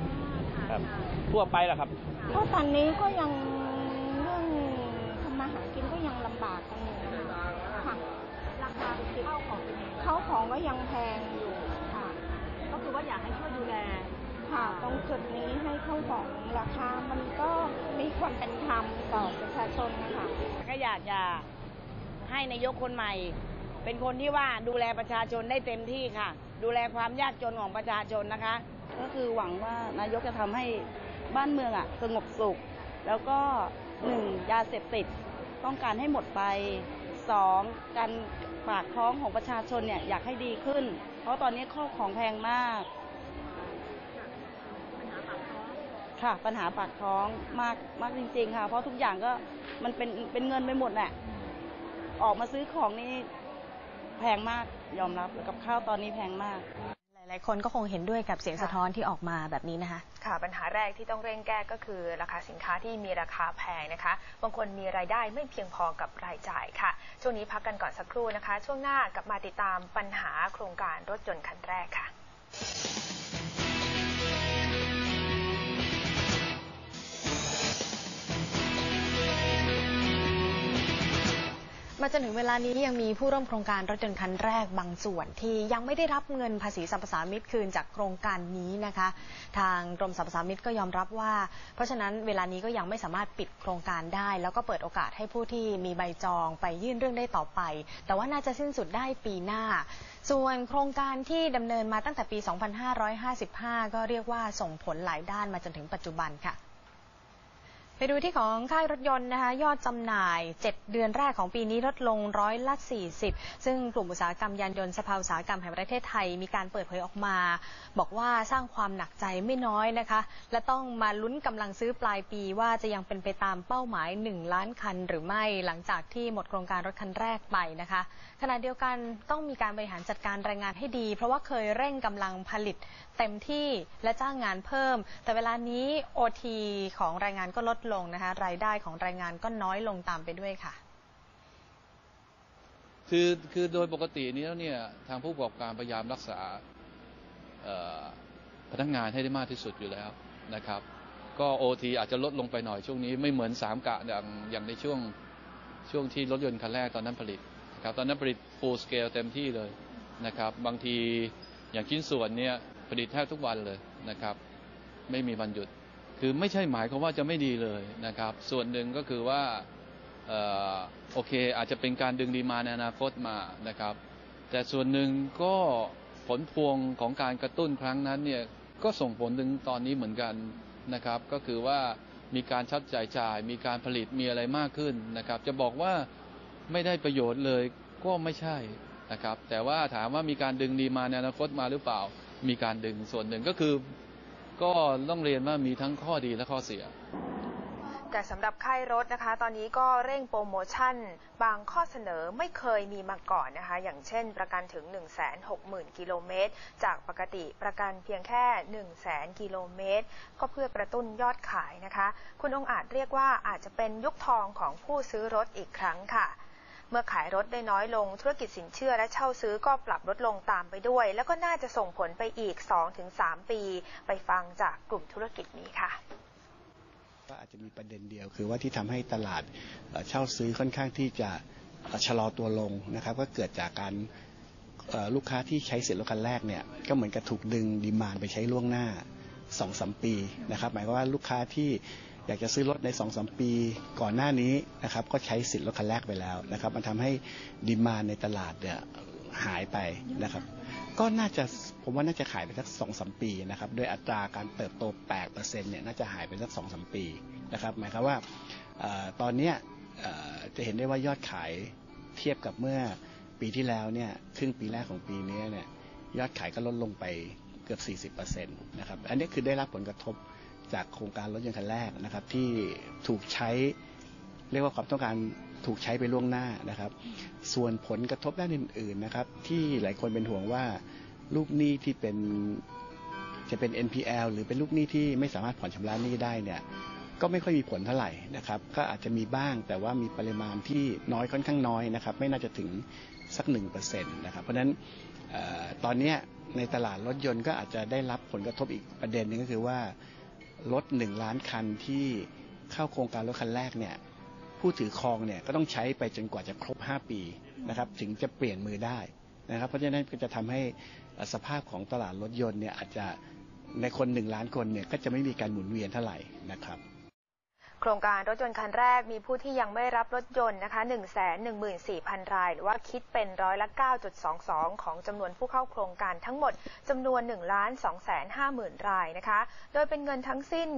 F: ครับทั่วไปแหละครับ
G: ก็ตอนนี้ก็ยังเรื่องทำมาหากินกินก็ยังลำบากกันอยู่ค่ะ
A: ราคาข้าวของเป็นยังไง
G: ข้าวของก็ยังแพงอยู่ค่ะ
A: ก็คือว่าอยากให้ช่วยดูแล
G: ค่ะตรงจุดนี้ให้ข้าวของราคามันก็มีความเป็นธรรมต่อประชาชนนะคะ
H: ก็อยากจะให้นายกคนใหม่ เป็นคนที่ว่าดูแลประชาชนได้เต็มที่ค่ะ ดูแลความยากจนของประชาชนนะคะ
I: ก็คือหวังว่านายกจะทำให้บ้านเมืองสงบสุข แล้วก็1ยาเสพติดต้องการให้หมดไป2การปากท้องของประชาชนเนี่ยอยากให้ดีขึ้น เพราะตอนนี้ข้าวของแพงมากค่ะปัญหาปากท้องมากจริงๆค่ะเพราะทุกอย่างก็มันเป็นเงินไปหมดแหละออกมาซื้อของนี่แพงมากยอมรับกับข้าวตอนนี้แพงมาก
D: หลายคนก็คงเห็นด้วยกับเสียงสะท้อนที่ออกมาแบบนี้นะคะ
B: ค่ะปัญหาแรกที่ต้องเร่งแก้ก็คือราคาสินค้าที่มีราคาแพงนะคะบางคนมีรายได้ไม่เพียงพอกับรายจ่ายค่ะช่วงนี้พักกันก่อนสักครู่นะคะช่วงหน้ากลับมาติดตามปัญหาโครงการรถยนต์คันแรกค่ะ
D: มาจนถึงเวลานี้ยังมีผู้ร่วมโครงการรถยนต์คันแรกบางส่วนที่ยังไม่ได้รับเงินภาษีสรรพสามิตคืนจากโครงการนี้นะคะทางกรมสรรพสามิตก็ยอมรับว่าเพราะฉะนั้นเวลานี้ก็ยังไม่สามารถปิดโครงการได้แล้วก็เปิดโอกาสให้ผู้ที่มีใบจองไปยื่นเรื่องได้ต่อไปแต่ว่าน่าจะสิ้นสุดได้ปีหน้าส่วนโครงการที่ดำเนินมาตั้งแต่ปี 2555 ก็เรียกว่าส่งผลหลายด้านมาจนถึงปัจจุบันค่ะไปดูที่ของค่ายรถยนต์นะคะยอดจำหน่าย7เดือนแรกของปีนี้ลดลง40%ซึ่งกลุ่มอุตสาหกรรมยานยนต์สภาอุตสาหกรรมแห่งประเทศไทยมีการเปิดเผยออกมาบอกว่าสร้างความหนักใจไม่น้อยนะคะและต้องมาลุ้นกำลังซื้อปลายปีว่าจะยังเป็นไปตามเป้าหมาย1ล้านคันหรือไม่หลังจากที่หมดโครงการรถคันแรกไปนะคะขณะเดียวกันต้องมีการบริหารจัดการแรงงานให้ดีเพราะว่าเคยเร่งกำลังผลิตเต็มที่และจ้างงานเพิ่มแต่เวลานี้ OT ของแรงงานก็ลดลงนะคะรายได้ของแรงงานก็น้อยลงตามไปด้วยค่ะ
J: คือโดยปกตินี้แล้วเนี่ยทางผู้ประกอบการพยายามรักษาพนักงานให้ได้มากที่สุดอยู่แล้วนะครับก็ OT อาจจะลดลงไปหน่อยช่วงนี้ไม่เหมือน3กะอย่างในช่วงที่รถยนต์คันแรกตอนนั้นผลิตนะครับตอนนั้นผลิต full scale เต็มที่เลยนะครับบางทีอย่างชิ้นส่วนเนี่ยผลิตแทบทุกวันเลยนะครับไม่มีวันหยุดคือไม่ใช่หมายความว่าจะไม่ดีเลยนะครับส่วนหนึ่งก็คือว่าโอเคอาจจะเป็นการดึงดีมานด์ในอนาคตมานะครับแต่ส่วนหนึ่งก็ผลพวงของการกระตุ้นครั้งนั้นเนี่ยก็ส่งผลถึงตอนนี้เหมือนกันนะครับก็คือว่ามีการชัดจ่ายมีการผลิตมีอะไรมากขึ้นนะครับจะบอกว่าไม่ได้ประโยชน์เลยก็ไม่ใช่นะครับแต่ว่าถามว่ามีการดึงดีมานด์ในอนาคตมาหรือเปล่ามีการดึงส่วนหนึ่งก็คือก็ต้องเรียนว่ามีทั้งข้อดีและข้อเสีย
B: แต่สำหรับค่ายรถนะคะตอนนี้ก็เร่งโปรโมชั่นบางข้อเสนอไม่เคยมีมาก่อนนะคะอย่างเช่นประกันถึง 160,000 กิโลเมตรจากปกติประกันเพียงแค่ 100,000 กิโลเมตรก็เพื่อกระตุ้นยอดขายนะคะคุณองค์อาจเรียกว่าอาจจะเป็นยุคทองของผู้ซื้อรถอีกครั้งค่ะเมื่อขายรถได้น้อยลงธุรกิจสินเชื่อและเช่าซื้อก็ปรับลดลงตามไปด้วยแล้วก็น่าจะส่งผลไปอีก 2-3 ปีไปฟังจากกลุ่มธุรกิจนี้ค่ะ
K: ก็อาจจะมีประเด็นเดียวคือว่าที่ทำให้ตลาดเช่าซื้อค่อนข้างที่จะชะลอตัวลงนะครับก็เกิดจากการลูกค้าที่ใช้สิทธิ์รถคันแรกเนี่ยก็เหมือนกับถูกดึงดีมานด์ไปใช้ล่วงหน้า 2-3 ปีนะครับหมายความว่าลูกค้าที่อยากจะซื้อรถใน 2-3 ปีก่อนหน้านี้นะครับก็ใช้สิทธิ์รถคันแรกไปแล้วนะครับมันทำให้ดีมานด์ในตลาดเนี่ยหายไปนะครับก็น่าจะผมว่าน่าจะขายไปสัก 2-3 ปีนะครับโดยอัตราการเติบโต 8% เนี่ยน่าจะหายไปสัก 2-3 ปีนะครับหมายความว่าตอนนี้จะเห็นได้ว่ายอดขายเทียบกับเมื่อปีที่แล้วเนี่ยครึ่งปีแรกของปีนี้เนี่ยยอดขายก็ลดลงไปเกือบ 40% นะครับอันนี้คือได้รับผลกระทบจากโครงการรถยนต์คันแรกนะครับที่ถูกใช้เรียกว่าความต้องการถูกใช้ไปล่วงหน้านะครับส่วนผลกระทบด้านอื่นๆนะครับที่หลายคนเป็นห่วงว่าลูกหนี้ที่จะเป็น NPL หรือเป็นลูกหนี้ที่ไม่สามารถผ่อนชำระหนี้ได้เนี่ยก็ไม่ค่อยมีผลเท่าไหร่นะครับก็อาจจะมีบ้างแต่ว่ามีปริมาณที่น้อยค่อนข้างน้อยนะครับไม่น่าจะถึงสัก 1% นะครับเพราะฉะนั้นตอนนี้ในตลาดรถยนต์ก็อาจจะได้รับผลกระทบอีกประเด็นนึงก็คือว่ารถ1ล้านคันที่เข้าโครงการรถคันแรกเนี่ยผู้ถือครองเนี่ยก็ต้องใช้ไปจนกว่าจะครบ5 ปีนะครับถึงจะเปลี่ยนมือได้นะครับเพราะฉะนั้นก็จะทำให้สภาพของตลาดรถยนต์เนี่ยอาจจะในคน1 ล้านคนเนี่ยก็จะไม่มีการหมุนเวียนเท่าไหร่นะครับ
B: โครงการรถยนต์คันแรกมีผู้ที่ยังไม่รับรถยนต์นะคะ 114,000 รายหรือว่าคิดเป็น9.22% ของจำนวนผู้เข้าโครงการทั้งหมดจำนวน 1,250,000 รายนะคะโดยเป็นเงินทั้งสิ้น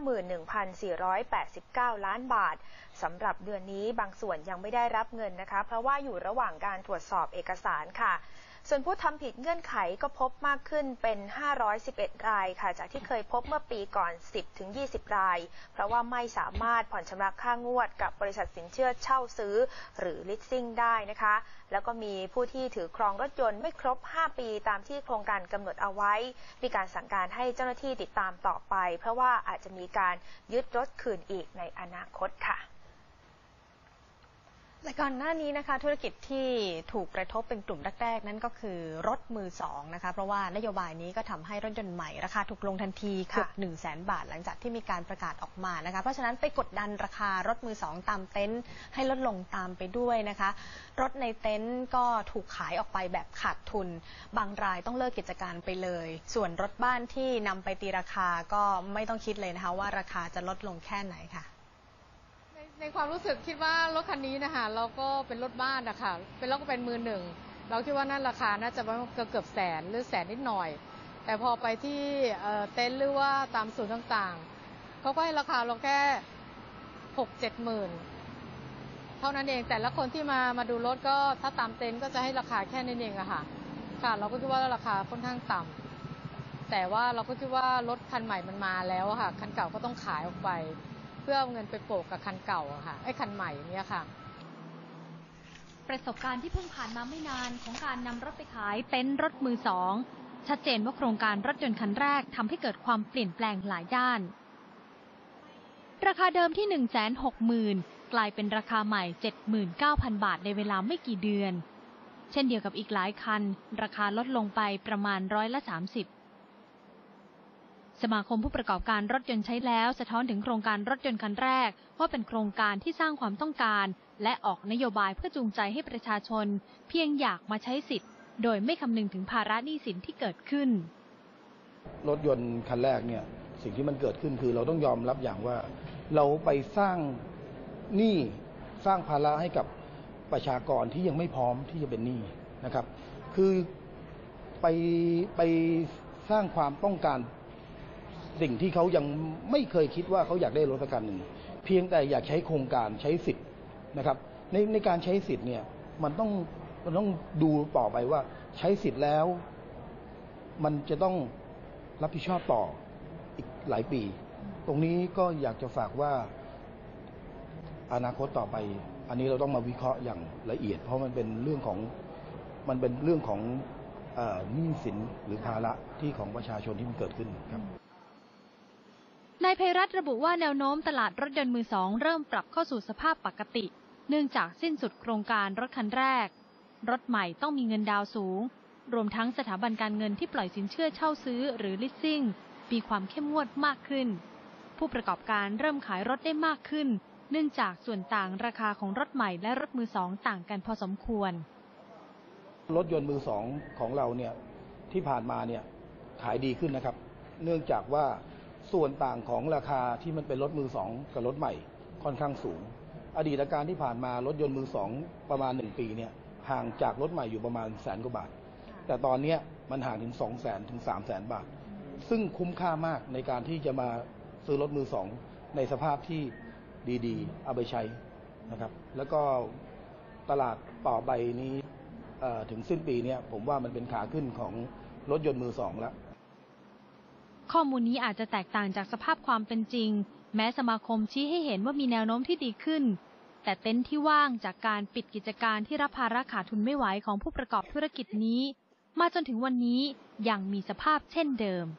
B: 91,489 ล้านบาทสำหรับเดือนนี้บางส่วนยังไม่ได้รับเงินนะคะเพราะว่าอยู่ระหว่างการตรวจสอบเอกสารค่ะส่วนผู้ทำผิดเงื่อนไขก็พบมากขึ้นเป็น511 รายค่ะจากที่เคยพบเมื่อปีก่อน 10-20 รายเพราะว่าไม่สามารถผ่อนชำระค่างวดกับบริษัทสินเชื่อเช่าซื้อหรือลิสซิ่งได้นะคะแล้วก็มีผู้ที่ถือครองรถยนต์ไม่ครบ5 ปีตามที่โครงการกำหนดเอาไว้มีการสั่งการให้เจ้าหน้าที่ติดตามต่อไปเพราะว่าอาจจะมีการยึดรถคืนอีกในอนาคตค่ะ
D: และก่อนหน้านี้นะคะธุรกิจที่ถูกกระทบเป็นกลุ่มแรกๆนั่นก็คือรถมือสองนะคะเพราะว่านโยบายนี้ก็ทำให้รถยนต์ใหม่ราคาถูกลงทันทีเกือบ100,000 บาทหลังจากที่มีการประกาศออกมานะคะเพราะฉะนั้นไปกดดันราคารถมือสองตามเต็นท์ให้ลดลงตามไปด้วยนะคะรถในเต็นท์ก็ถูกขายออกไปแบบขาดทุนบางรายต้องเลิกกิจการไปเลยส่วนรถบ้านที่นำไปตีราคาก็ไม่ต้องคิดเลยนะคะว่าราคาจะลดลงแค่ไหนค่ะ
L: ในความรู้สึกคิดว่ารถคันนี้นะคะเราก็เป็นรถบ้านนะคะเป็นเราก็เป็นมือหนึ่งเราคิดว่านั่นราคาน่าจะเกือบแสนหรือแสนนิดหน่อยแต่พอไปที่เต็นท์หรือว่าตามศูนย์ต่างๆเขาก็ให้ราคาเราแค่6-7 หมื่นเท่านั้นเองแต่ละคนที่มาดูรถก็ถ้าตามเต็นท์ก็จะให้ราคาแค่นั้นเองอะค่ะค่ะเราก็คิดว่าราคาค่อนข้างต่ำแต่ว่าเราก็คิดว่ารถคันใหม่มันมาแล้วค่ะคันเก่าก็ต้องขายออกไปเพื่อเอาเงินไปโปะกับคันเก่าค่ะไอ้คันใหม่เนี่ยค่ะ
M: ประสบการณ์ที่เพิ่งผ่านมาไม่นานของการนำรถไปขายเต็นท์รถมือสองชัดเจนว่าโครงการรถยนต์คันแรกทำให้เกิดความเปลี่ยนแปลงหลายด้านราคาเดิมที่ 160,000 กลายเป็นราคาใหม่ 79,000 บาทในเวลาไม่กี่เดือนเช่นเดียวกับอีกหลายคันราคาลดลงไปประมาณ30%สมาคมผู้ประกอบการรถยนต์ใช้แล้วสะท้อนถึงโครงการรถยนต์คันแรกว่าเป็นโครงการที่สร้างความต้องการและออกนโยบายเพื่อจูงใจให้ประชาชนเพียงอยากมาใช้สิทธิ์โดยไม่คำนึงถึงภาระหนี้สินที่เกิดขึ้น
N: รถยนต์คันแรกเนี่ยสิ่งที่มันเกิดขึ้นคือเราต้องยอมรับอย่างว่าเราไปสร้างหนี้สร้างภาระให้กับประชากรที่ยังไม่พร้อมที่จะเป็นหนี้นะครับคือไปสร้างความต้องการสิ่งที่เขายังไม่เคยคิดว่าเขาอยากได้รถประกันหนึ่งเพียงแต่อยากใช้โครงการใช้สิทธิ์นะครับในการใช้สิทธิ์เนี่ยมันต้องดูต่อไปว่าใช้สิทธิ์แล้วมันจะต้องรับผิดชอบต่ออีกหลายปีตรงนี้ก็อยากจะฝากว่าอนาคตต่อไปอันนี้เราต้องมาวิเคราะห์อย่างละเอียดเพราะมันเป็นเรื่องของหนี้สินหรือภาระที่ของประชาชนที่มันเกิดขึ้นครับ
M: นายไพรัตน์ระบุว่าแนวโน้มตลาดรถยนต์มือสองเริ่มปรับเข้าสู่สภาพปกติเนื่องจากสิ้นสุดโครงการรถคันแรกรถใหม่ต้องมีเงินดาวสูงรวมทั้งสถาบันการเงินที่ปล่อยสินเชื่อเช่าซื้อหรือลิสซิ่งมีความเข้มงวดมากขึ้นผู้ประกอบการเริ่มขายรถได้มากขึ้นเนื่องจากส่วนต่างราคาของรถใหม่และรถมือสองต่างกันพอสมควร
N: รถยนต์มือสองของเราเนี่ยที่ผ่านมาเนี่ยขายดีขึ้นนะครับเนื่องจากว่าส่วนต่างของราคาที่มันเป็นรถมือสองกับรถใหม่ค่อนข้างสูงอดีตการที่ผ่านมารถยนต์มือสองประมาณ1 ปีเนี่ยห่างจากรถใหม่อยู่ประมาณ100,000 กว่าบาทแต่ตอนนี้มันห่างถึง200,000 ถึง300,000 บาทซึ่งคุ้มค่ามากในการที่จะมาซื้อรถมือสองในสภาพที่ดีๆเอาไปใช้นะครับแล้วก็ตลาดต่อไปนี้ถึงสิ้นปีเนี่ยผมว่ามันเป็นขาขึ้นของรถยนต์มือสองแล้ว
M: ข้อมูลนี้อาจจะแตกต่างจากสภาพความเป็นจริงแม้สมาคมชี้ให้เห็นว่ามีแนวโน้มที่ดีขึ้นแต่เต็นท์ที่ว่างจากการปิดกิจการที่รับภาระขาดทุนไม่ไหวของผู้ประกอบธุรกิจนี้มาจนถึงวันนี้ยังมีสภาพเช่นเดิม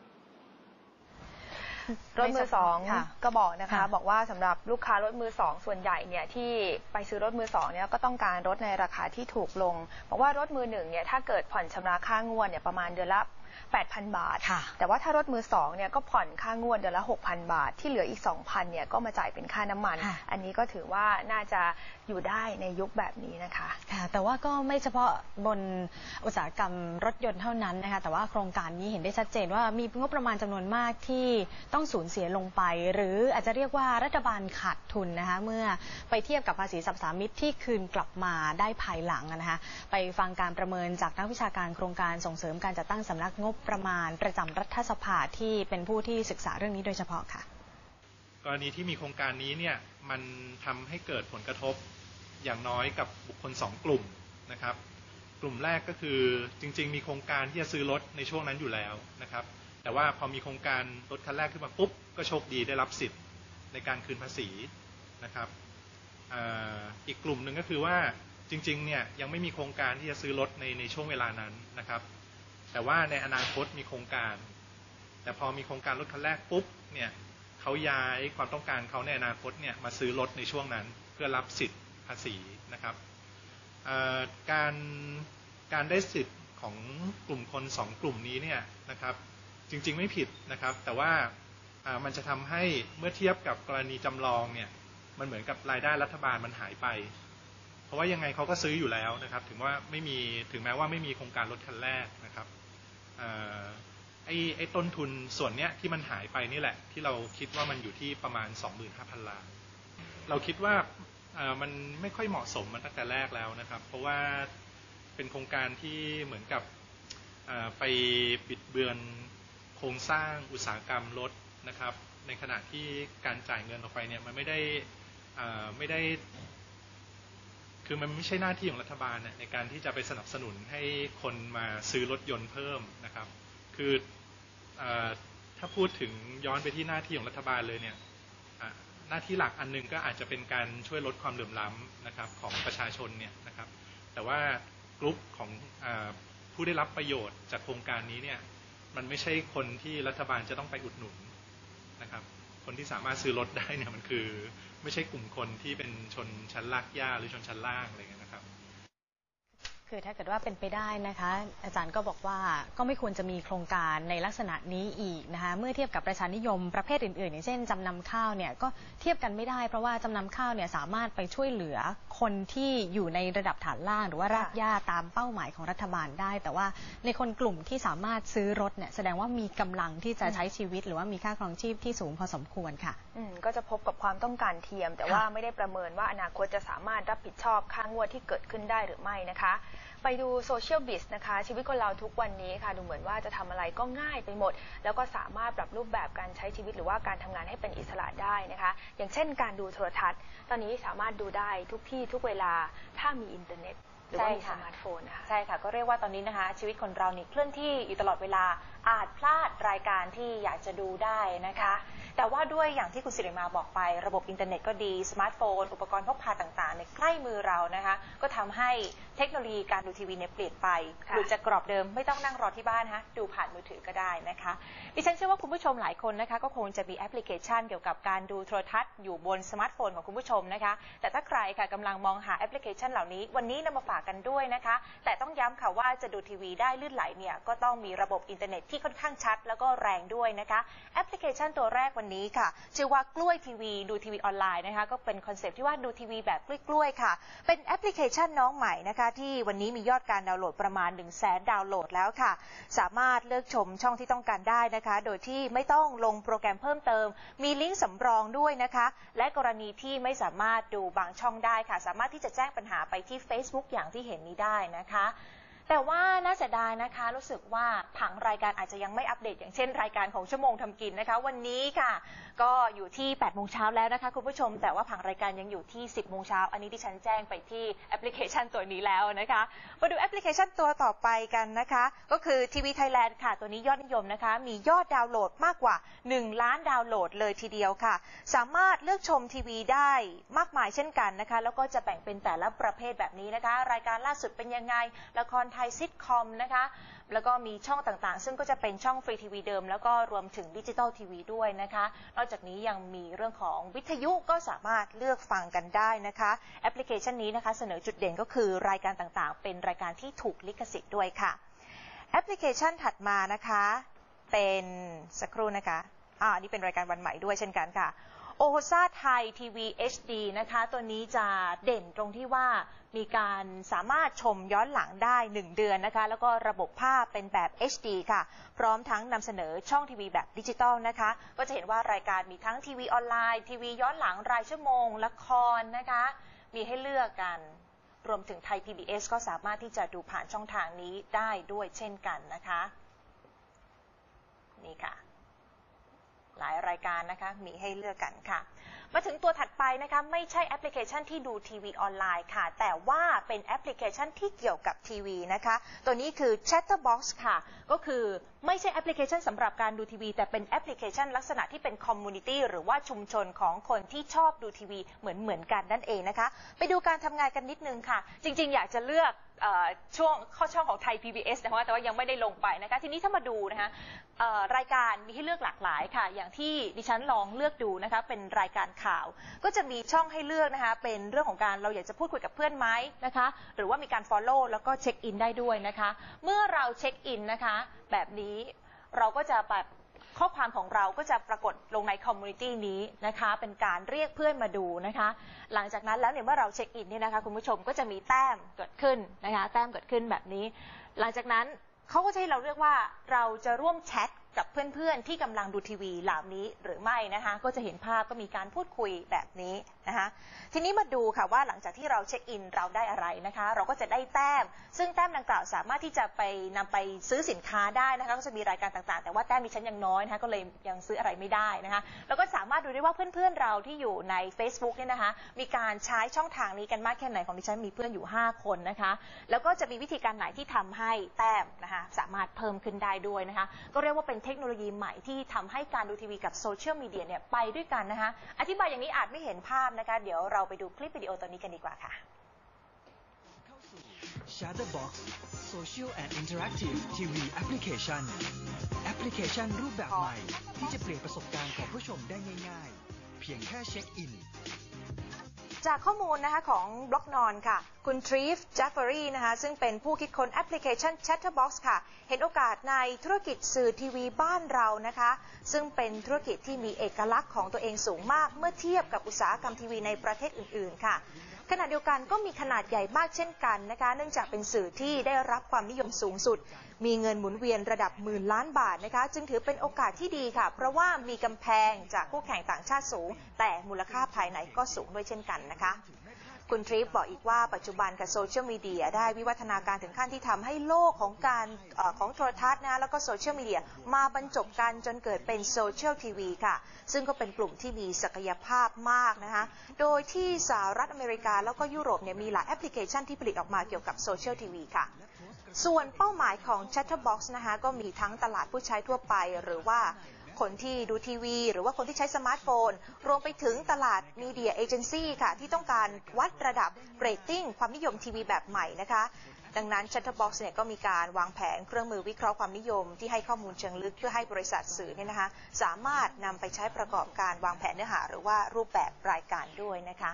B: รถมือสองก็บอกนะคะบอกว่าสำหรับลูกค้ารถมือสองส่วนใหญ่เนี่ยที่ไปซื้อรถมือสองเนี่ยก็ต้องการรถในราคาที่ถูกลงบอกว่ารถมือหนึ่งเนี่ยถ้าเกิดผ่อนชำระค่างวดเนี่ยประมาณเดือนละ 8,000 บาทแต่ว่าถ้ารถมือ2เนี่ยก็ผ่อนค่างวดเดือนละ 6,000 บาทที่เหลืออีก 2,000 เนี่ยก็มาจ่ายเป็นค่าน้ำมันอันนี้ก็ถือว่าน่าจะอยู่ได้ในยุคแบบนี้นะคะ
D: แต่ว่าก็ไม่เฉพาะบนอุตสาหกรรมรถยนต์เท่านั้นนะคะแต่ว่าโครงการนี้เห็นได้ชัดเจนว่ามีงบประมาณจำนวนมากที่ต้องสูญเสียลงไปหรืออาจจะเรียกว่ารัฐบาลขาดทุนนะคะเมื่อไปเทียบกับภาษีสรรพสามิตที่คืนกลับมาได้ภายหลังนะคะไปฟังการประเมินจากนักวิชาการโครงการส่งเสริมการจัดตั้งสำนักงบประมาณประจำรัฐสภาที่เป็นผู้ที่ศึกษาเรื่องนี้โดยเฉพาะค่ะ
O: กรณีที่มีโครงการนี้เนี่ยมันทำให้เกิดผลกระทบอย่างน้อยกับบุคคล2กลุ่มนะครับกลุ่มแรกก็คือจริงๆมีโครงการที่จะซื้อรถในช่วงนั้นอยู่แล้วนะครับแต่ว่าพอมีโครงการรถคันแรกขึ้นมาปุ๊บก็โชคดีได้รับสิทธิ์ในการคืนภาษีนะครับอีกกลุ่มหนึ่งก็คือว่าจริงๆเนี่ยยังไม่มีโครงการที่จะซื้อรถในช่วงเวลานั้นนะครับแต่ว่าในอนาคตมีโครงการแต่พอมีโครงการรถคันแรกปุ๊บเนี่ยเขาย้ายความต้องการเขาในอนาคตเนี่ยมาซื้อรถในช่วงนั้นเพื่อรับสิทธิ์ภาษีนะครับการได้สิทธิ์ของกลุ่มคน2กลุ่มนี้เนี่ยนะครับจริงๆไม่ผิดนะครับแต่ว่ามันจะทำให้เมื่อเทียบกับกรณีจำลองเนี่ยมันเหมือนกับรายได้รัฐบาลมันหายไปเพราะว่ายังไงเขาก็ซื้ออยู่แล้วนะครับถึงแม้ว่าไม่มีโครงการรถคันแรกนะครับไอ้ต้นทุนส่วนเนี้ยที่มันหายไปนี่แหละที่เราคิดว่ามันอยู่ที่ประมาณ 25,000 ล้านเราคิดว่ามันไม่ค่อยเหมาะสมมาตั้งแต่แรกแล้วนะครับเพราะว่าเป็นโครงการที่เหมือนกับไปบิดเบือนโครงสร้างอุตสาหกรรมรถนะครับในขณะที่การจ่ายเงินออกไปเนี่ยมันไม่ได้คือมันไม่ใช่หน้าที่ของรัฐบาลในการที่จะไปสนับสนุนให้คนมาซื้อรถยนต์เพิ่มนะครับคือถ้าพูดถึงย้อนไปที่หน้าที่ของรัฐบาลเลยเนี่ยหน้าที่หลักอันนึงก็อาจจะเป็นการช่วยลดความเหลื่อมล้ำนะครับของประชาชนเนี่ยนะครับแต่ว่ากลุ่มของผู้ได้รับประโยชน์จากโครงการนี้เนี่ยมันไม่ใช่คนที่รัฐบาลจะต้องไปอุดหนุนนะครับคนที่สามารถซื้อรถได้เนี่ยมันคือไม่ใช่กลุ่มคนที่เป็นชนชั้นรากหญ้าหรือชนชั้นล่างอะไรอย่างเงี้ยนะครับ
D: คือถ้าเกิดว่าเป็นไปได้นะคะอาจารย์ก็บอกว่าก็ไม่ควรจะมีโครงการในลักษณะนี้อีกนะคะเมื่อเทียบกับประชานิยมประเภทอื่นๆอย่างเช่นจำนำข้าวเนี่ยก็เทียบกันไม่ได้เพราะว่าจำนำข้าวเนี่ยสามารถไปช่วยเหลือคนที่อยู่ในระดับฐานล่างหรือว่ารากหญ้าตามเป้าหมายของรัฐบาลได้แต่ว่าในคนกลุ่มที่สามารถซื้อรถเนี่ยแสดงว่ามีกำลังที่จะใช้ชีวิตหรือว่ามีค่าครองชีพที่สูงพอสมควรค่ะ
B: ก็จะพบกับความต้องการเทียมแต่ว่าไม่ได้ประเมินว่าอนาคตจะสามารถรับผิดชอบค่างวดที่เกิดขึ้นได้หรือไม่นะคะไปดูโซเชียลบิสนะคะชีวิตคนเราทุกวันนี้ค่ะดูเหมือนว่าจะทำอะไรก็ง่ายไปหมดแล้วก็สามารถปรับรูปแบบการใช้ชีวิตหรือว่าการทำงานให้เป็นอิสระได้นะคะอย่างเช่นการดูโทรทัศน์ตอนนี้สามารถดูได้ทุกที่ทุกเวลาถ้ามีอินเทอร์เน็ตหรือว่ามีสมาร์ทโฟนนะคะ
A: ใช่ค่ะก็เรียกว่าตอนนี้นะคะชีวิตคนเรานี่เคลื่อนที่อยู่ตลอดเวลาอาจพลาดรายการที่อยากจะดูได้นะคะแต่ว่าด้วยอย่างที่คุณสิริมาบอกไประบบอินเทอร์เน็ตก็ดีสมาร์ทโฟนอุปกรณ์พกพาต่างๆในใกล้มือเรานะคะก็ทำให้เทคโนโลยีการดูทีวีเนี่ยเปลี่ยนไปหรือจะกรอบเดิมไม่ต้องนั่งรอที่บ้านนะคะดูผ่านมือถือก็ได้นะคะดิฉันเชื่อว่าคุณผู้ชมหลายคนนะคะก็คงจะมีแอปพลิเคชันเกี่ยวกับการดูโทรทัศน์อยู่บนสมาร์ทโฟนของคุณผู้ชมนะคะแต่ถ้าใครค่ะกำลังมองหาแอปพลิเคชันเหล่านี้วันนี้นำมาฝากกันด้วยนะคะแต่ต้องย้ำค่ะว่าจะดูทีวีได้ลื่นไหลเนี่ยก็ต้องมีระบบอินเทอร์เน็ตที่ค่อนข้างชัดแล้วก็แรงด้วยนะคะแอปพลิเคชันตัวแรกวันนี้ค่ะชื่อว่ากล้วยทีวีดูทีวีออนไลน์นะคะก็เป็นคอนเซปต์ที่ว่าดูทีวีแบบกล้วยๆค่ะเป็นแอปพลิเคชันน้องใหม่นะคะที่วันนี้มียอดการดาวน์โหลดประมาณ 100,000 ดาวน์โหลดแล้วค่ะสามารถเลือกชมช่องที่ต้องการได้นะคะโดยที่ไม่ต้องลงโปรแกรมเพิ่มเติมมีลิงก์สำรองด้วยนะคะและกรณีที่ไม่สามารถดูบางช่องได้ค่ะสามารถที่จะแจ้งปัญหาไปที่ Facebook อย่างที่เห็นนี้ได้นะคะแต่ว่าน่าเสียดายนะคะรู้สึกว่าผังรายการอาจจะยังไม่อัปเดตอย่างเช่นรายการของชั่วโมงทำกินนะคะวันนี้ค่ะก็อยู่ที่ 8 โมงเช้าแล้วนะคะคุณผู้ชมแต่ว่าผังรายการยังอยู่ที่ 10 โมงเช้าอันนี้ที่ฉันแจ้งไปที่แอปพลิเคชันตัวนี้แล้วนะคะมาดูแอปพลิเคชันตัวต่อไปกันนะคะก็คือทีวีไทยแลนด์ค่ะตัวนี้ยอดนิยมนะคะมียอดดาวน์โหลดมากกว่า1 ล้านดาวน์โหลดเลยทีเดียวค่ะสามารถเลือกชมทีวีได้มากมายเช่นกันนะคะแล้วก็จะแบ่งเป็นแต่ละประเภทแบบนี้นะคะรายการล่าสุดเป็นยังไงละครไทยซิทคอมนะคะแล้วก็มีช่องต่างๆซึ่งก็จะเป็นช่องฟรีทีวีเดิมแล้วก็รวมถึงดิจิตอลทีวีด้วยนะคะนอกจากนี้ยังมีเรื่องของวิทยุก็สามารถเลือกฟังกันได้นะคะแอปพลิเคชันนี้นะคะเสนอจุดเด่นก็คือรายการต่างๆเป็นรายการที่ถูกลิขสิทธิ์ด้วยค่ะแอปพลิเคชันถัดมานะคะเป็นสักครู่นะคะอันนี้เป็นรายการวันใหม่ด้วยเช่นกันค่ะโอโฮซ่าไทยทีวี HD นะคะตัวนี้จะเด่นตรงที่ว่ามีการสามารถชมย้อนหลังได้1เดือนนะคะแล้วก็ระบบภาพเป็นแบบ HD ค่ะพร้อมทั้งนำเสนอช่องทีวีแบบดิจิตอลนะคะก็จะเห็นว่ารายการมีทั้งทีวีออนไลน์ทีวีย้อนหลังรายชั่วโมงละครนะคะมีให้เลือกกันรวมถึงไทย PBS ก็สามารถที่จะดูผ่านช่องทางนี้ได้ด้วยเช่นกันนะคะนี่ค่ะหลายรายการนะคะมีให้เลือกกันค่ะมาถึงตัวถัดไปนะคะไม่ใช่แอปพลิเคชันที่ดูทีวีออนไลน์ค่ะแต่ว่าเป็นแอปพลิเคชันที่เกี่ยวกับทีวีนะคะตัวนี้คือ Chatterbox ค่ะก็คือไม่ใช่แอปพลิเคชันสำหรับการดูทีวีแต่เป็นแอปพลิเคชันลักษณะที่เป็นคอมมูนิตี้หรือว่าชุมชนของคนที่ชอบดูทีวีเหมือนกันนั่นเองนะคะไปดูการทำงานกันนิดนึงค่ะจริงๆอยากจะเลือกช่องของไทย PBS นะคะแต่ว่ายังไม่ได้ลงไปนะคะทีนี้ถ้ามาดูนะคะรายการมีให้เลือกหลากหลายค่ะอย่างที่ดิฉันลองเลือกดูนะคะเป็นรายการข่าวก็จะมีช่องให้เลือกนะคะเป็นเรื่องของการเราอยากจะพูดคุยกับเพื่อนไหมนะคะหรือว่ามีการ follow แล้วก็เช็คอินได้ด้วยนะคะเมื่อเราเช็คอินนะคะแบบนี้เราก็จะแบบข้อความของเราก็จะปรากฏลงในคอมมูนิตี้นี้นะคะเป็นการเรียกเพื่อนมาดูนะคะหลังจากนั้นแล้วเนี่ยเมื่อเราเช็คอินเนี่ยนะคะคุณผู้ชมก็จะมีแต้มเกิดขึ้นนะคะแต้มเกิดขึ้นแบบนี้หลังจากนั้นเขาก็จะให้เราเลือกว่าเราจะร่วมแชทกับเพื่อนๆที่กำลังดูทีวีเหล่านี้หรือไม่นะคะก็จะเห็นภาพก็มีการพูดคุยแบบนี้นะคะทีนี้มาดูค่ะว่าหลังจากที่เราเช็คอินเราได้อะไรนะคะเราก็จะได้แต้มซึ่งแต้มดังกล่าวสามารถที่จะไปนำไปซื้อสินค้าได้นะคะก็จะมีรายการต่างๆแต่ว่าแต้มดิฉันยังน้อยนะคะก็เลยยังซื้ออะไรไม่ได้นะคะแล้วก็สามารถดูได้ว่าเพื่อนๆเราที่อยู่ใน Facebook เนี่ยนะคะมีการใช้ช่องทางนี้กันมากแค่ไหนของดิฉันมีเพื่อนอยู่5คนนะคะแล้วก็จะมีวิธีการไหนที่ทำให้แต้มนะคะสามารถเพิ่มขึ้นได้ด้วยนะคะก็เรียกว่าเป็นเทคโนโลยีใหม่ที่ทำให้การดูทีวีกับโซเชียลมีเดียเนี่ยไปด้วยกันนะคะอธิบายอย่างนี้อาจไม่เห็นภาพนะคะเดี๋ยวเราไปดูคลิปวิดีโอตัวนี้กันดีกว่าค่ะ
P: Chatterbox Social and Interactive TV Application แอปพลิเคชันรูปแบบใหม่ที่จะเปลี่ยนประสบการณ์ของผู้ชมได้ง่ายๆเพียงแค่เช็คอิน
A: จากข้อมูลนะคะของบล็อกนอนค่ะคุณทรีฟแจฟเฟอรี่นะคะซึ่งเป็นผู้คิดค้นแอปพลิเคชัน Chatterbox ค่ะเห็นโอกาสในธุรกิจสื่อทีวีบ้านเรานะคะซึ่งเป็นธุรกิจที่มีเอกลักษณ์ของตัวเองสูงมากเมื่อเทียบกับอุตสาหกรรมทีวีในประเทศอื่นๆค่ะขณะเดียวกันก็มีขนาดใหญ่มากเช่นกันนะคะเนื่องจากเป็นสื่อที่ได้รับความนิยมสูงสุดมีเงินหมุนเวียนระดับหมื่นล้านบาทนะคะจึงถือเป็นโอกาสที่ดีค่ะเพราะว่ามีกำแพงจากคู่แข่งต่างชาติสูงแต่มูลค่าภายในก็สูงด้วยเช่นกันนะคะคุณทรีฟบอกอีกว่าปัจจุบันกับโซเชียลมีเดียได้วิวัฒนาการถึงขั้นที่ทำให้โลกของของโทรทัศน์นะแล้วก็โซเชียลมีเดียมาบรรจบกันจนเกิดเป็นโซเชียลทีวีค่ะซึ่งก็เป็นกลุ่มที่มีศักยภาพมากนะคะโดยที่สหรัฐอเมริกาแล้วก็ยุโรปเนี่ยมีหลายแอปพลิเคชันที่ผลิตออกมาเกี่ยวกับโซเชียลทีวีค่ะส่วนเป้าหมายของ Chatterbox นะคะก็มีทั้งตลาดผู้ใช้ทั่วไปหรือว่าคนที่ดูทีวีหรือว่าคนที่ใช้สมาร์ทโฟนรวมไปถึงตลาดมีเดียเอเจนซี่ค่ะที่ต้องการวัดระดับเรตติ้งความนิยมทีวีแบบใหม่นะคะดังนั้น Chatterbox เนี่ยก็มีการวางแผนเครื่องมือวิเคราะห์ความนิยมที่ให้ข้อมูลเชิงลึกเพื่อให้บริษัทสื่อเนี่ยนะคะสามารถนำไปใช้ประกอบการวางแผนเนื้อหาหรือว่ารูปแบบรายการด้วยนะคะ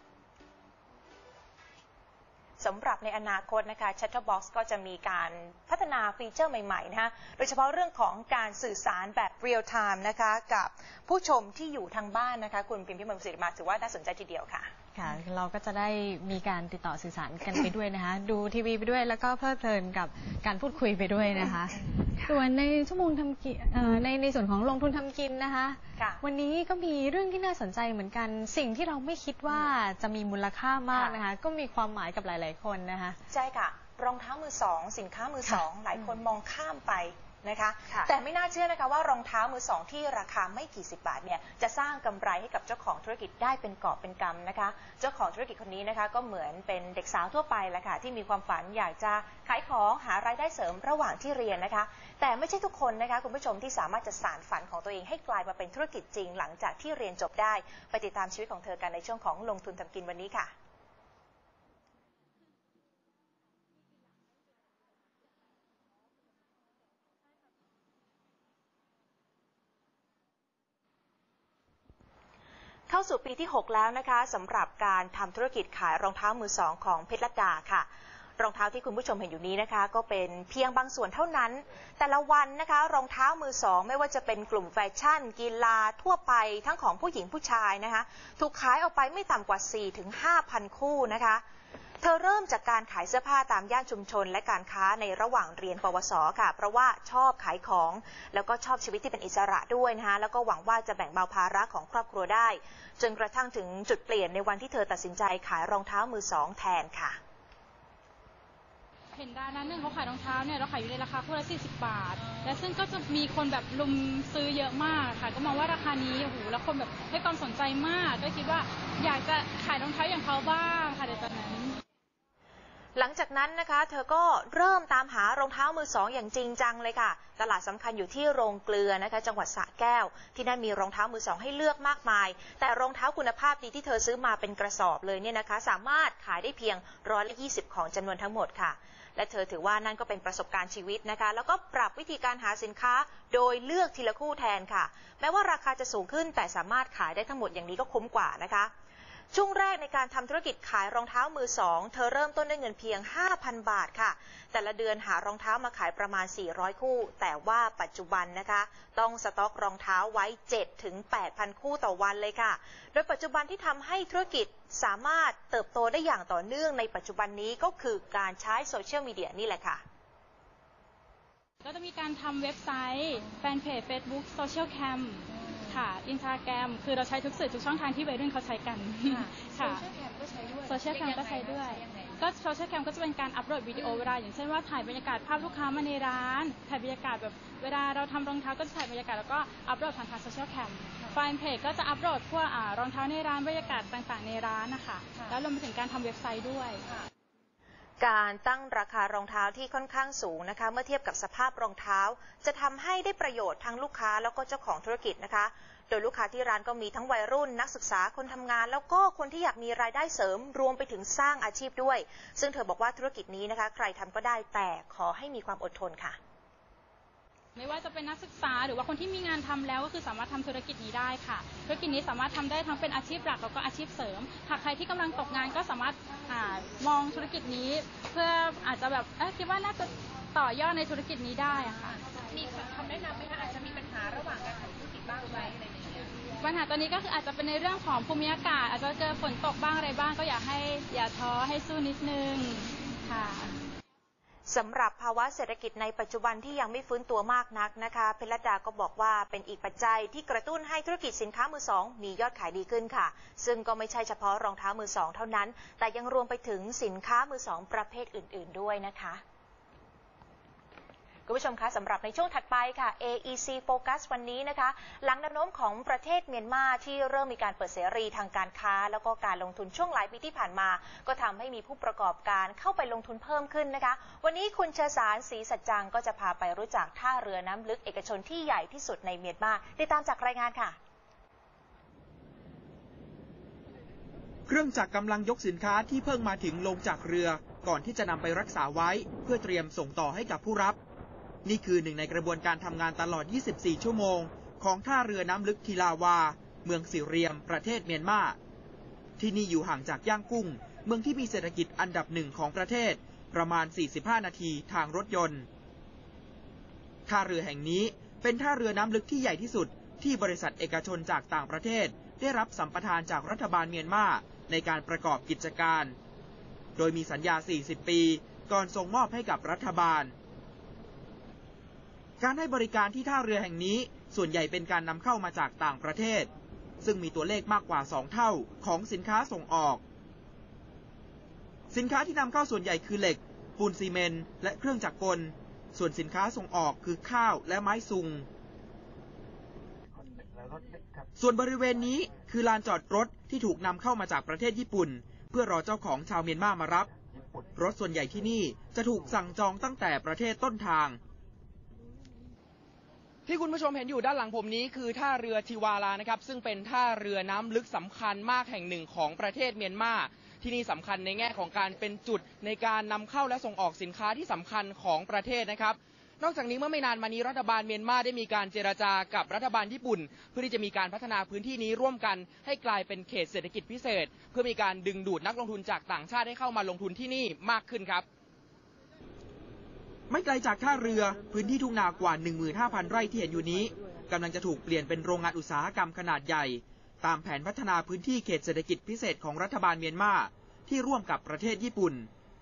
A: สำหรับในอนาคตนะคะ Chatterbox ก็จะมีการพัฒนาฟีเจอร์ใหม่ๆนะคะโดยเฉพาะเรื่องของการสื่อสารแบบ real time นะคะกับผู้ชมที่อยู่ทางบ้านนะคะคุณพิมพิมลศิริมาถือว่าน่าสนใจทีเดียวค่ะ
D: ค่ะเราก็จะได้มีการติดต่อสื่อสารกันไปด้วยนะคะดูทีวีไปด้วยแล้วก็เพลิดเพลินกับการพูดคุยไปด้วยนะคะส่วนในชั่วโมงทำกินในส่วนของลงทุนทำกินนะคะวันนี้ก็มีเรื่องที่น่าสนใจเหมือนกันสิ่งที่เราไม่คิดว่าจะมีมูลค่ามากนะคะก็มีความหมายกับหลายๆคนนะคะ
A: ใช่ค่ะรองเท้ามือสองสินค้ามือสองหลายคนมองข้ามไปนะคะแต่ไม่น่าเชื่อนะคะว่ารองเท้ามือสองที่ราคาไม่กี่สิบบาทเนี่ยจะสร้างกำไรให้กับเจ้าของธุรกิจได้เป็นกอบเป็นกำนะคะเจ้าของธุรกิจคนนี้นะคะก็เหมือนเป็นเด็กสาวทั่วไปแหละค่ะที่มีความฝันอยากจะขายของหารายได้เสริมระหว่างที่เรียนนะคะแต่ไม่ใช่ทุกคนนะคะคุณผู้ชมที่สามารถจะสานฝันของตัวเองให้กลายมาเป็นธุรกิจจริงหลังจากที่เรียนจบได้ไปติดตามชีวิตของเธอกันในช่วงของลงทุนทำกินวันนี้ค่ะเข้าสู่ปีที่6แล้วนะคะสำหรับการทำธุรกิจขายรองเท้ามือสองของเพชรลดาค่ะรองเท้าที่คุณผู้ชมเห็นอยู่นี้นะคะก็เป็นเพียงบางส่วนเท่านั้นแต่ละวันนะคะรองเท้ามือสองไม่ว่าจะเป็นกลุ่มแฟชั่นกีฬาทั่วไปทั้งของผู้หญิงผู้ชายนะคะถูกขายออกไปไม่ต่ำกว่า 4-5,000 คู่นะคะเธอเริ่มจากการขายเสื้อผ้าตามย่านชุมชนและการค้าในระหว่างเรียนปวสค่ะเพราะว่าชอบขายของแล้วก็ชอบชีวิตที่เป็นอิสระด้วยนะคะแล้วก็หวังว่าจะแบ่งเบาภาระของครอบครัวได้จนกระทั่งถึงจุดเปลี่ยนในวันที่เธอตัดสินใจขายรองเท้ามือสองแทนค่ะ
Q: เห็นร้านนั้นเขาขายรองเท้าเนี่ยเราขายอยู่ในราคาคู่ละ40 บาทและซึ่งก็จะมีคนแบบลุมซื้อเยอะมากค่ะก็มองว่าราคานี้โอ้โหแล้วคนแบบให้ความสนใจมากก็คิดว่าอยากจะขายรองเท้าอย่างเขาบ้างค่ะในตอนนั้น
A: หลังจากนั้นนะคะเธอก็เริ่มตามหารองเท้ามือสองอย่างจริงจังเลยค่ะตลาดสำคัญอยู่ที่โรงเกลือนะคะจังหวัดสระแก้วที่นั่นมีรองเท้ามือสองให้เลือกมากมายแต่รองเท้าคุณภาพดีที่เธอซื้อมาเป็นกระสอบเลยเนี่ยนะคะสามารถขายได้เพียง120ของจำนวนทั้งหมดค่ะและเธอถือว่านั่นก็เป็นประสบการณ์ชีวิตนะคะแล้วก็ปรับวิธีการหาสินค้าโดยเลือกทีละคู่แทนค่ะแม้ว่าราคาจะสูงขึ้นแต่สามารถขายได้ทั้งหมดอย่างนี้ก็คุ้มกว่านะคะช่วงแรกในการทำธุรกิจขายรองเท้ามือสองเธอเริ่มต้นด้วยเงินเพียง 5,000 บาทค่ะแต่ละเดือนหารองเท้ามาขายประมาณ400คู่แต่ว่าปัจจุบันนะคะต้องสต็อกรองเท้าไว้ 7-8,000 คู่ต่อวันเลยค่ะโดยปัจจุบันที่ทำให้ธุรกิจสามารถเติบโตได้อย่างต่อเนื่องในปัจจุบันนี้ก็คือการใช้โซเชียลมีเดียนี่แหละค่ะ
Q: ก็จะมีการทำเว็บไซต์แฟนเพจ Facebook Social Camค่ะ Instagram คือเราใช้ทุกสื่อทุกช่องทางที่วัยรุ่นเขาใช้กันค่ะ Social Cam ก็ใช้ด้วย Social Cam ก็ใช้ด้วยก็ Social Cam ก็จะเป็นการอัปโหลดวิดีโอเวลาอย่างเช่นว่าถ่ายบรรยากาศภาพลูกค้ามาในร้านถ่ายบรรยากาศแบบเวลาเราทำรองเท้าก็จะถ่ายบรรยากาศแล้วก็อัปโหลดผ่านทาง Social Cam แฟนเพจก็จะอัปโหลดพวกรองเท้าในร้านบรรยากาศต่างๆในร้านนะคะแล้วรวมไปถึงการทำเว็บไซต์ด้วย
A: การตั้งราคารองเท้าที่ค่อนข้างสูงนะคะเมื่อเทียบกับสภาพรองเท้าจะทำให้ได้ประโยชน์ทั้งลูกค้าแล้วก็เจ้าของธุรกิจนะคะโดยลูกค้าที่ร้านก็มีทั้งวัยรุ่นนักศึกษาคนทำงานแล้วก็คนที่อยากมีรายได้เสริมรวมไปถึงสร้างอาชีพด้วยซึ่งเธอบอกว่าธุรกิจนี้นะคะใครทำก็ได้แต่ขอให้มีความอดทนค่ะ
Q: ไม่ว่าจะเป็นนักศึกษาหรือว่าคนที่มีงานทำแล้วก็คือสามารถทำธุรกิจนี้ได้ค่ะธุรกิจนี้สามารถทำได้ทั้งเป็นอาชีพหลักแล้วก็อาชีพเสริมหากใครที่กำลังตกงานก็สามารถมองธุรกิจนี้เพื่ออาจจะแบบคิดว่าน่าจะต่อยอดในธุรกิจนี้ได้อะค่ะ
B: มีคำแนะนำไหมคะอาจจะมีปัญหาระหว่างการทำธุรกิจบ้างไหมอะไรอย่างเงี้ย
Q: ปัญหาตัวนี้ก็คืออาจจะเป็นในเรื่องของภูมิอากาศอาจจะเจอฝนตกบ้างอะไรบ้างก็อย่าท้อให้สู้นิดนึงค่ะ
A: สำหรับภาวะเศรษฐกิจในปัจจุบันที่ยังไม่ฟื้นตัวมากนักนะคะเพชรรัตดาก็บอกว่าเป็นอีกปัจจัยที่กระตุ้นให้ธุรกิจสินค้ามือสองมียอดขายดีขึ้นค่ะซึ่งก็ไม่ใช่เฉพาะรองเท้ามือสองเท่านั้นแต่ยังรวมไปถึงสินค้ามือสองประเภทอื่นๆด้วยนะคะคุณผู้ชมคะสำหรับในช่วงถัดไปค่ะ AEC Focus วันนี้นะคะหลังแนวโน้มของประเทศเมียนมาที่เริ่มมีการเปิดเสรีทางการค้าแล้วก็การลงทุนช่วงหลายปีที่ผ่านมาก็ทำให้มีผู้ประกอบการเข้าไปลงทุนเพิ่มขึ้นนะคะวันนี้คุณเชษฐานศรีสัจจังก็จะพาไปรู้จักท่าเรือน้ำลึกเอกชนที่ใหญ่ที่สุดในเมียนมาติดตามจากรายงานค่ะ
R: เครื่องจักรกำลังยกสินค้าที่เพิ่งมาถึงลงจากเรือก่อนที่จะนำไปรักษาไว้เพื่อเตรียมส่งต่อให้กับผู้รับนี่คือหนึ่งในกระบวนการทำงานตลอด 24 ชั่วโมงของท่าเรือน้ำลึกทีลาวาเมืองสิเรียมประเทศเมียนมาที่นี่อยู่ห่างจากย่างกุ้งเมืองที่มีเศรษฐกิจอันดับหนึ่งของประเทศประมาณ 45 นาทีทางรถยนต์ท่าเรือแห่งนี้เป็นท่าเรือน้ำลึกที่ใหญ่ที่สุดที่บริษัทเอกชนจากต่างประเทศได้รับสัมปทานจากรัฐบาลเมียนมาในการประกอบกิจการโดยมีสัญญา 40 ปีก่อนส่งมอบให้กับรัฐบาลการให้บริการที่ท่าเรือแห่งนี้ส่วนใหญ่เป็นการนำเข้ามาจากต่างประเทศซึ่งมีตัวเลขมากกว่า2 เท่าของสินค้าส่งออกสินค้าที่นำเข้าส่วนใหญ่คือเหล็กปูนซีเมนต์และเครื่องจักรกลส่วนสินค้าส่งออกคือข้าวและไม้ซุงส่วนบริเวณนี้คือลานจอดรถที่ถูกนำเข้ามาจากประเทศญี่ปุ่นเพื่อรอเจ้าของชาวเมียนมามารับรถส่วนใหญ่ที่นี่จะถูกสั่งจองตั้งแต่ประเทศต้นทางที่คุณผู้ชมเห็นอยู่ด้านหลังผมนี้คือท่าเรือทิวาลานะครับซึ่งเป็นท่าเรือน้ำลึกสำคัญมากแห่งหนึ่งของประเทศเมียนมาที่นี่สำคัญในแง่ของการเป็นจุดในการนำเข้าและส่งออกสินค้าที่สำคัญของประเทศนะครับนอกจากนี้เมื่อไม่นานมานี้รัฐบาลเมียนมาได้มีการเจรจากับรัฐบาลญี่ปุ่นเพื่อที่จะมีการพัฒนาพื้นที่นี้ร่วมกันให้กลายเป็นเขตเศรษฐกิจพิเศษเพื่อมีการดึงดูดนักลงทุนจากต่างชาติให้เข้ามาลงทุนที่นี่มากขึ้นครับไม่ไกลจากท่าเรือพื้นที่ทุ่งนากว่า 15,000 ไร่ที่เห็นอยู่นี้กำลังจะถูกเปลี่ยนเป็นโรงงานอุตสาหกรรมขนาดใหญ่ตามแผนพัฒนาพื้นที่เขตเศรษฐกิจพิเศษของรัฐบาลเมียนมาที่ร่วมกับประเทศญี่ปุ่น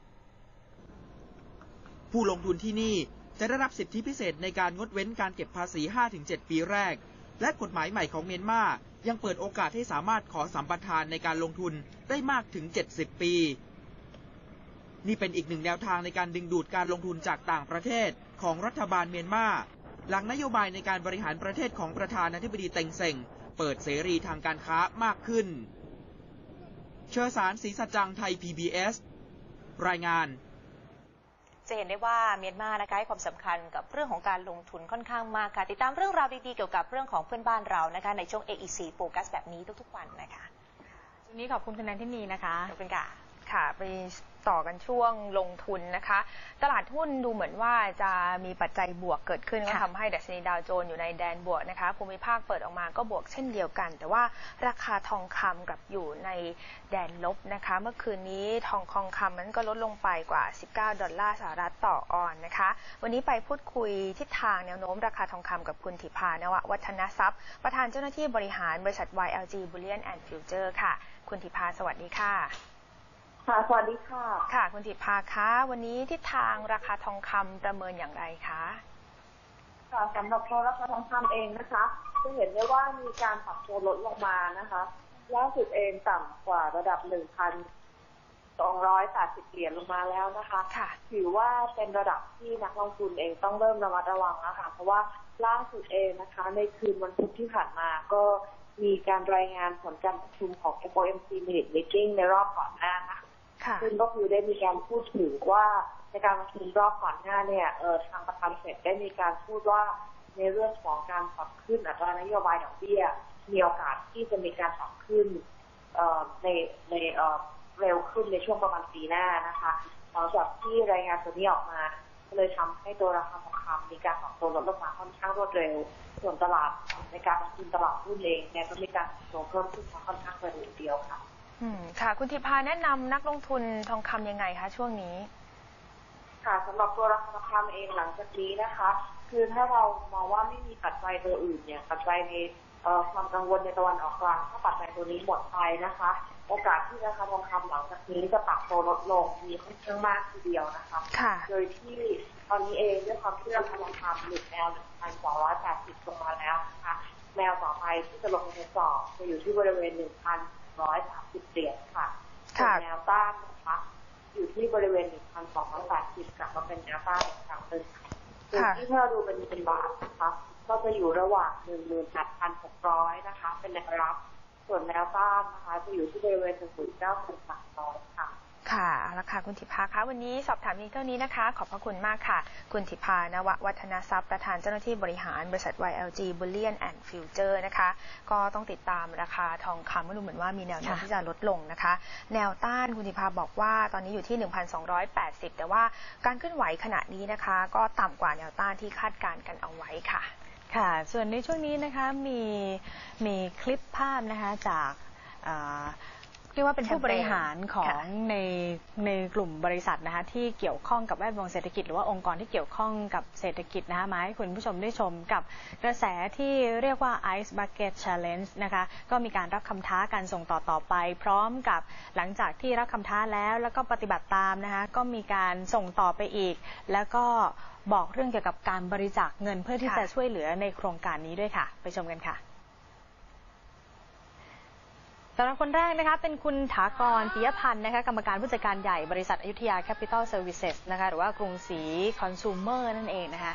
R: ผู้ลงทุนที่นี่จะได้รับสิทธิพิเศษในการงดเว้นการเก็บภาษี 5-7 ปีแรกและกฎหมายใหม่ของเมียนมายังเปิดโอกาสให้สามารถขอสัมปทานในการลงทุนได้มากถึง70 ปีนี่เป็นอีกหนึ่งแนวทางในการดึงดูดการลงทุนจากต่างประเทศของรัฐบาลเมียนมาหลังนโยบายในการบริหารประเทศของประธานาธิบดีเต็งเซ็งเปิดเสรีทางการค้ามากขึ้นเชอสารศรีสัจจังไทย PBS รายงาน
A: จะเห็นได้ว่าเมียนมานะคะให้ความสำคัญกับเรื่องของการลงทุนค่อนข้างมากค่ะติดตามเรื่องราวดีๆเกี่ยวกับเรื่องของเพื่อนบ้านเรานะคะในช่วง AEC โฟกัสแบบนี้ทุกๆวันนะคะ
B: วันนี้ขอบคุณคุณนันทินีนะคะ
A: ขอบคุณค่ะ
B: ค่ะไปต่อกันช่วงลงทุนนะคะตลาดหุ้นดูเหมือนว่าจะมีปัจจัยบวกเกิดขึ้นก็ทำให้ดัชนีดาวโจนส์อยู่ในแดนบวกนะคะภูมิภาคเปิดออกมาก็บวกเช่นเดียวกันแต่ว่าราคาทองคำกลับอยู่ในแดนลบนะคะเมื่อคืนนี้ทองคำนั้นก็ลดลงไปกว่า$19ต่อออนซ์นะคะวันนี้ไปพูดคุยทิศทางแนวโน้มราคาทองคำกับคุณธิภานววัฒนทรัพย์ประธานเจ้าหน้าที่บริหารบริษัท YLG Bullion and Future ค่ะคุณธิภาสวัสดีค่ะ
S: ค่ะสวัสดีค่ะ
B: ค่ะคุณธิภาคะวันนี้ทิศทางราคาทองคำประเมินอย่างไรคะ
S: ค่ะสำหรับตัวราคาทองคำเองนะคะจะเห็นได้ว่ามีการปรับตัวลดลงมานะคะล่าสุดเองต่ำกว่าระดับ 1,280 เหรียญลงมาแล้วนะคะถือว่าเป็นระดับที่นักลงทุนเองต้องเริ่มระมัดระวังแล้วค่ะเพราะว่าล่าสุดเองนะคะในคืนวันพุธที่ผ่านมาก็มีการรายงานผลการประชุมของ FOMC Minute Meeting ในรอบก่อนหน้าค่ะซึ่งก็คือได้มีการพูดถึงว่าในการประชุมรอบก่อนหน้าเนี่ยทางประธานเฟดได้มีการพูดว่าในเรื่องของการปรับขึ้นอัตรานโยบายดอกเบี้ยมีโอกาสที่จะมีการปรับขึ้นในเร็วขึ้นในช่วงประมาณปีหน้านะคะหลังจากที่รายงานตัวนี้ออกมาก็เลยทำให้ตัวราคาทองคำมีการปรับตัวลดลงมาค่อนข้างรวดเร็วส่วนตลาดในการลงทุนตลาดหุ้นเองเนี่ยก็มีการปรับตัวเพิ่มขึ้นค่อนข้างเร็วทีเดียวค่ะ
B: ค่ะคุณธิภาแนะนำนักลงทุนทองคำยังไงคะช่วงนี้
S: ค่ะสำหรับตัวราคาทองคำเองหลังจากนี้นะคะคือถ้าเรามองว่าไม่มีปัจจัยตัวอื่นเนี่ยปัจจัยในความกังวลในตะวันออกกลางถ้าปัจจัยตัวนี้หมดไปนะคะโอกาสที่ราคาทองคำหลังจากนี้จะปรับตัวลดลงมีค่อนข้างมากทีเดียวนะคะโดยที่ตอนนี้เองด้วยความที่ราคาทองคำหลุดแนว 1,280 ลงมาแล้วนะคะแนวต่อไปที่จะลงในสอบจะอยู่ที่บริเวณ 1,130 เหรียญค่ะแนวต้านนะคะอยู่ที่บริเวณ 1,280 กลับมาเป็นแนวต้านอีกครั้งหนึ่งส่วนที่เราดูเป็นบาทนะคะก็จะอยู่ระหว่าง 18,600 นะคะเป็นแนวรับส่วนแนวต้านนะคะจะอยู่ที่บริเวณ 19,300 ค่ะ
B: ค่ะราคาคุณธิภาคะวันนี้สอบถามนี้เท่านี้นะคะขอบพระคุณมากค่ะคุณธิภานววัฒนทรัพย์ประธานเจ้าหน้าที่บริหารบริษัท YLG Bullion and Future นะคะก็ต้องติดตามราคาทองคำก็ดูเหมือนว่ามีแนวโน้มที่จะลดลงนะคะแนวต้านคุณธิภาบอกว่าตอนนี้อยู่ที่ 1,280 แต่ว่าการเคลื่อนไหวขณะนี้นะคะก็ต่ำกว่าแนวต้านที่คาดการณ์กันเอาไว้ค่ะ
D: ค่ะส่วนในช่วงนี้นะคะมีคลิปภาพนะคะจากเรียกว่าเป็นผู้บริหารของในกลุ่มบริษัทนะคะที่เกี่ยวข้องกับแวดวงเศรษฐกิจหรือว่าองค์กรที่เกี่ยวข้องกับเศรษฐกิจนะคะมาให้คุณผู้ชมได้ชมกับกระแสที่เรียกว่า Ice Bucket Challenge นะคะก็มีการรับคำท้าการส่งต่อไปพร้อมกับหลังจากที่รับคำท้าแล้วก็ปฏิบัติตามนะคะก็มีการส่งต่อไปอีกแล้วก็บอกเรื่องเกี่ยวกับการบริจาคเงินเพื่อที่จะช่วยเหลือในโครงการนี้ด้วยค่ะไปชมกันค่ะสำหรับคนแรกนะคะเป็นคุณถากร ปิยพันธ์นะคะกรรมการผู้จัดการใหญ่บริษัทอยุธยาแคปิตอลเซอร์วิสเซสนะคะหรือว่ากรุงศรีคอน sumer นั่นเองนะคะ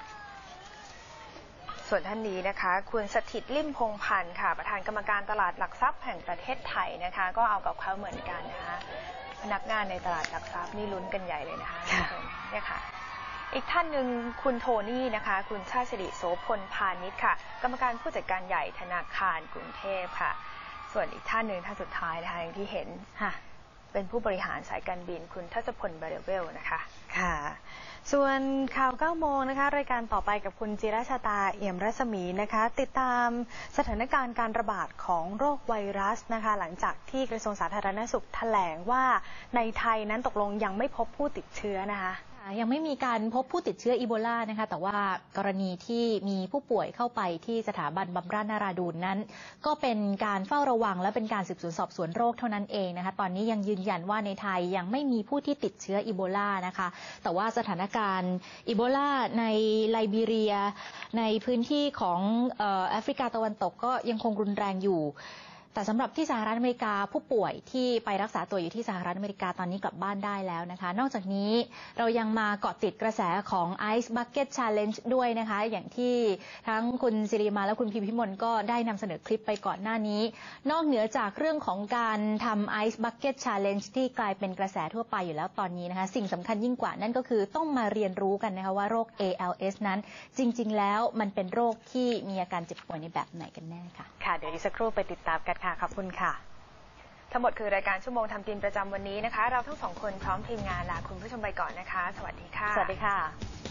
B: ส่วนท่านนี้นะคะคุณสถิตลิ่มพงพันธ์ค่ะประธานกรรมการตลาดหลักทรัพย์แห่งประเทศไทยนะคะก็เอากับเขาเหมือนกันนะคะพนักงานในตลาดหลักทรัพย์นี่ลุ้นกันใหญ่เลยนะคะเนี่ยค่ะอีกท่านหนึ่งคุณโทนี่นะคะคุณชาติสิริโสพลพาณิชย์ค่ะกรรมการผู้จัดการใหญ่ธนาคารกรุงเทพค่ะส่วนอีกท่านหนึ่งท่านสุดท้ายนะคะอย่างที่เห็นเป็นผู้บริหารสายการบินคุณทัศพลบาเรเวลนะคะ
D: ค่ะส่วนข่าว 9 โมงนะคะรายการต่อไปกับคุณจิราชาตาเอี่ยมรัศมีนะคะติดตามสถานการณ์การระบาดของโรคไวรัสนะคะหลังจากที่กระทรวงสาธารณสุขแถลงว่าในไทยนั้นตกลงยังไม่พบผู้ติดเชื้อนะคะ
T: ยังไม่มีการพบผู้ติดเชื้ออีโบลานะคะแต่ว่ากรณีที่มีผู้ป่วยเข้าไปที่สถาบันบำราศนราดูนนั้นก็เป็นการเฝ้าระวังและเป็นการสืบสวนสอบสวนโรคเท่านั้นเองนะคะตอนนี้ยังยืนยันว่าในไทยยังไม่มีผู้ที่ติดเชื้ออีโบลานะคะแต่ว่าสถานการณ์อีโบลาในไลบีเรียในพื้นที่ของแอฟริกาตะวันตกก็ยังคงรุนแรงอยู่แต่สำหรับที่สหรัฐอเมริกาผู้ป่วยที่ไปรักษาตัวอยู่ที่สหรัฐอเมริกาตอนนี้กลับบ้านได้แล้วนะคะนอกจากนี้เรายังมาเกาะติดกระแสของ Ice Bucket Challenge ด้วยนะคะอย่างที่ทั้งคุณสิริมาและคุณพิมลก็ได้นำเสนอคลิปไปก่อนหน้านี้นอกเหนือจากเรื่องของการทำ Ice Bucket Challenge ที่กลายเป็นกระแสทั่วไปอยู่แล้วตอนนี้นะคะสิ่งสำคัญยิ่งกว่านั่นก็คือต้องมาเรียนรู้กันนะคะว่าโรค ALS นั้นจริงๆแล้วมันเป็นโรคที่มีอาการเจ็บป่วยในแบบไหนกันแน่ค่ะ
B: ค่ะเดี๋ยวอีกสักครู่ไปติดตามกันขอบคุณค่ะทั้งหมดคือรายการชั่วโมงทำกินประจำวันนี้นะคะเราทั้งสองคนพร้อมทีมงานลาคุณผู้ชมไปก่อนนะคะสวัสดีค่ะ
T: สวัสดีค่ะ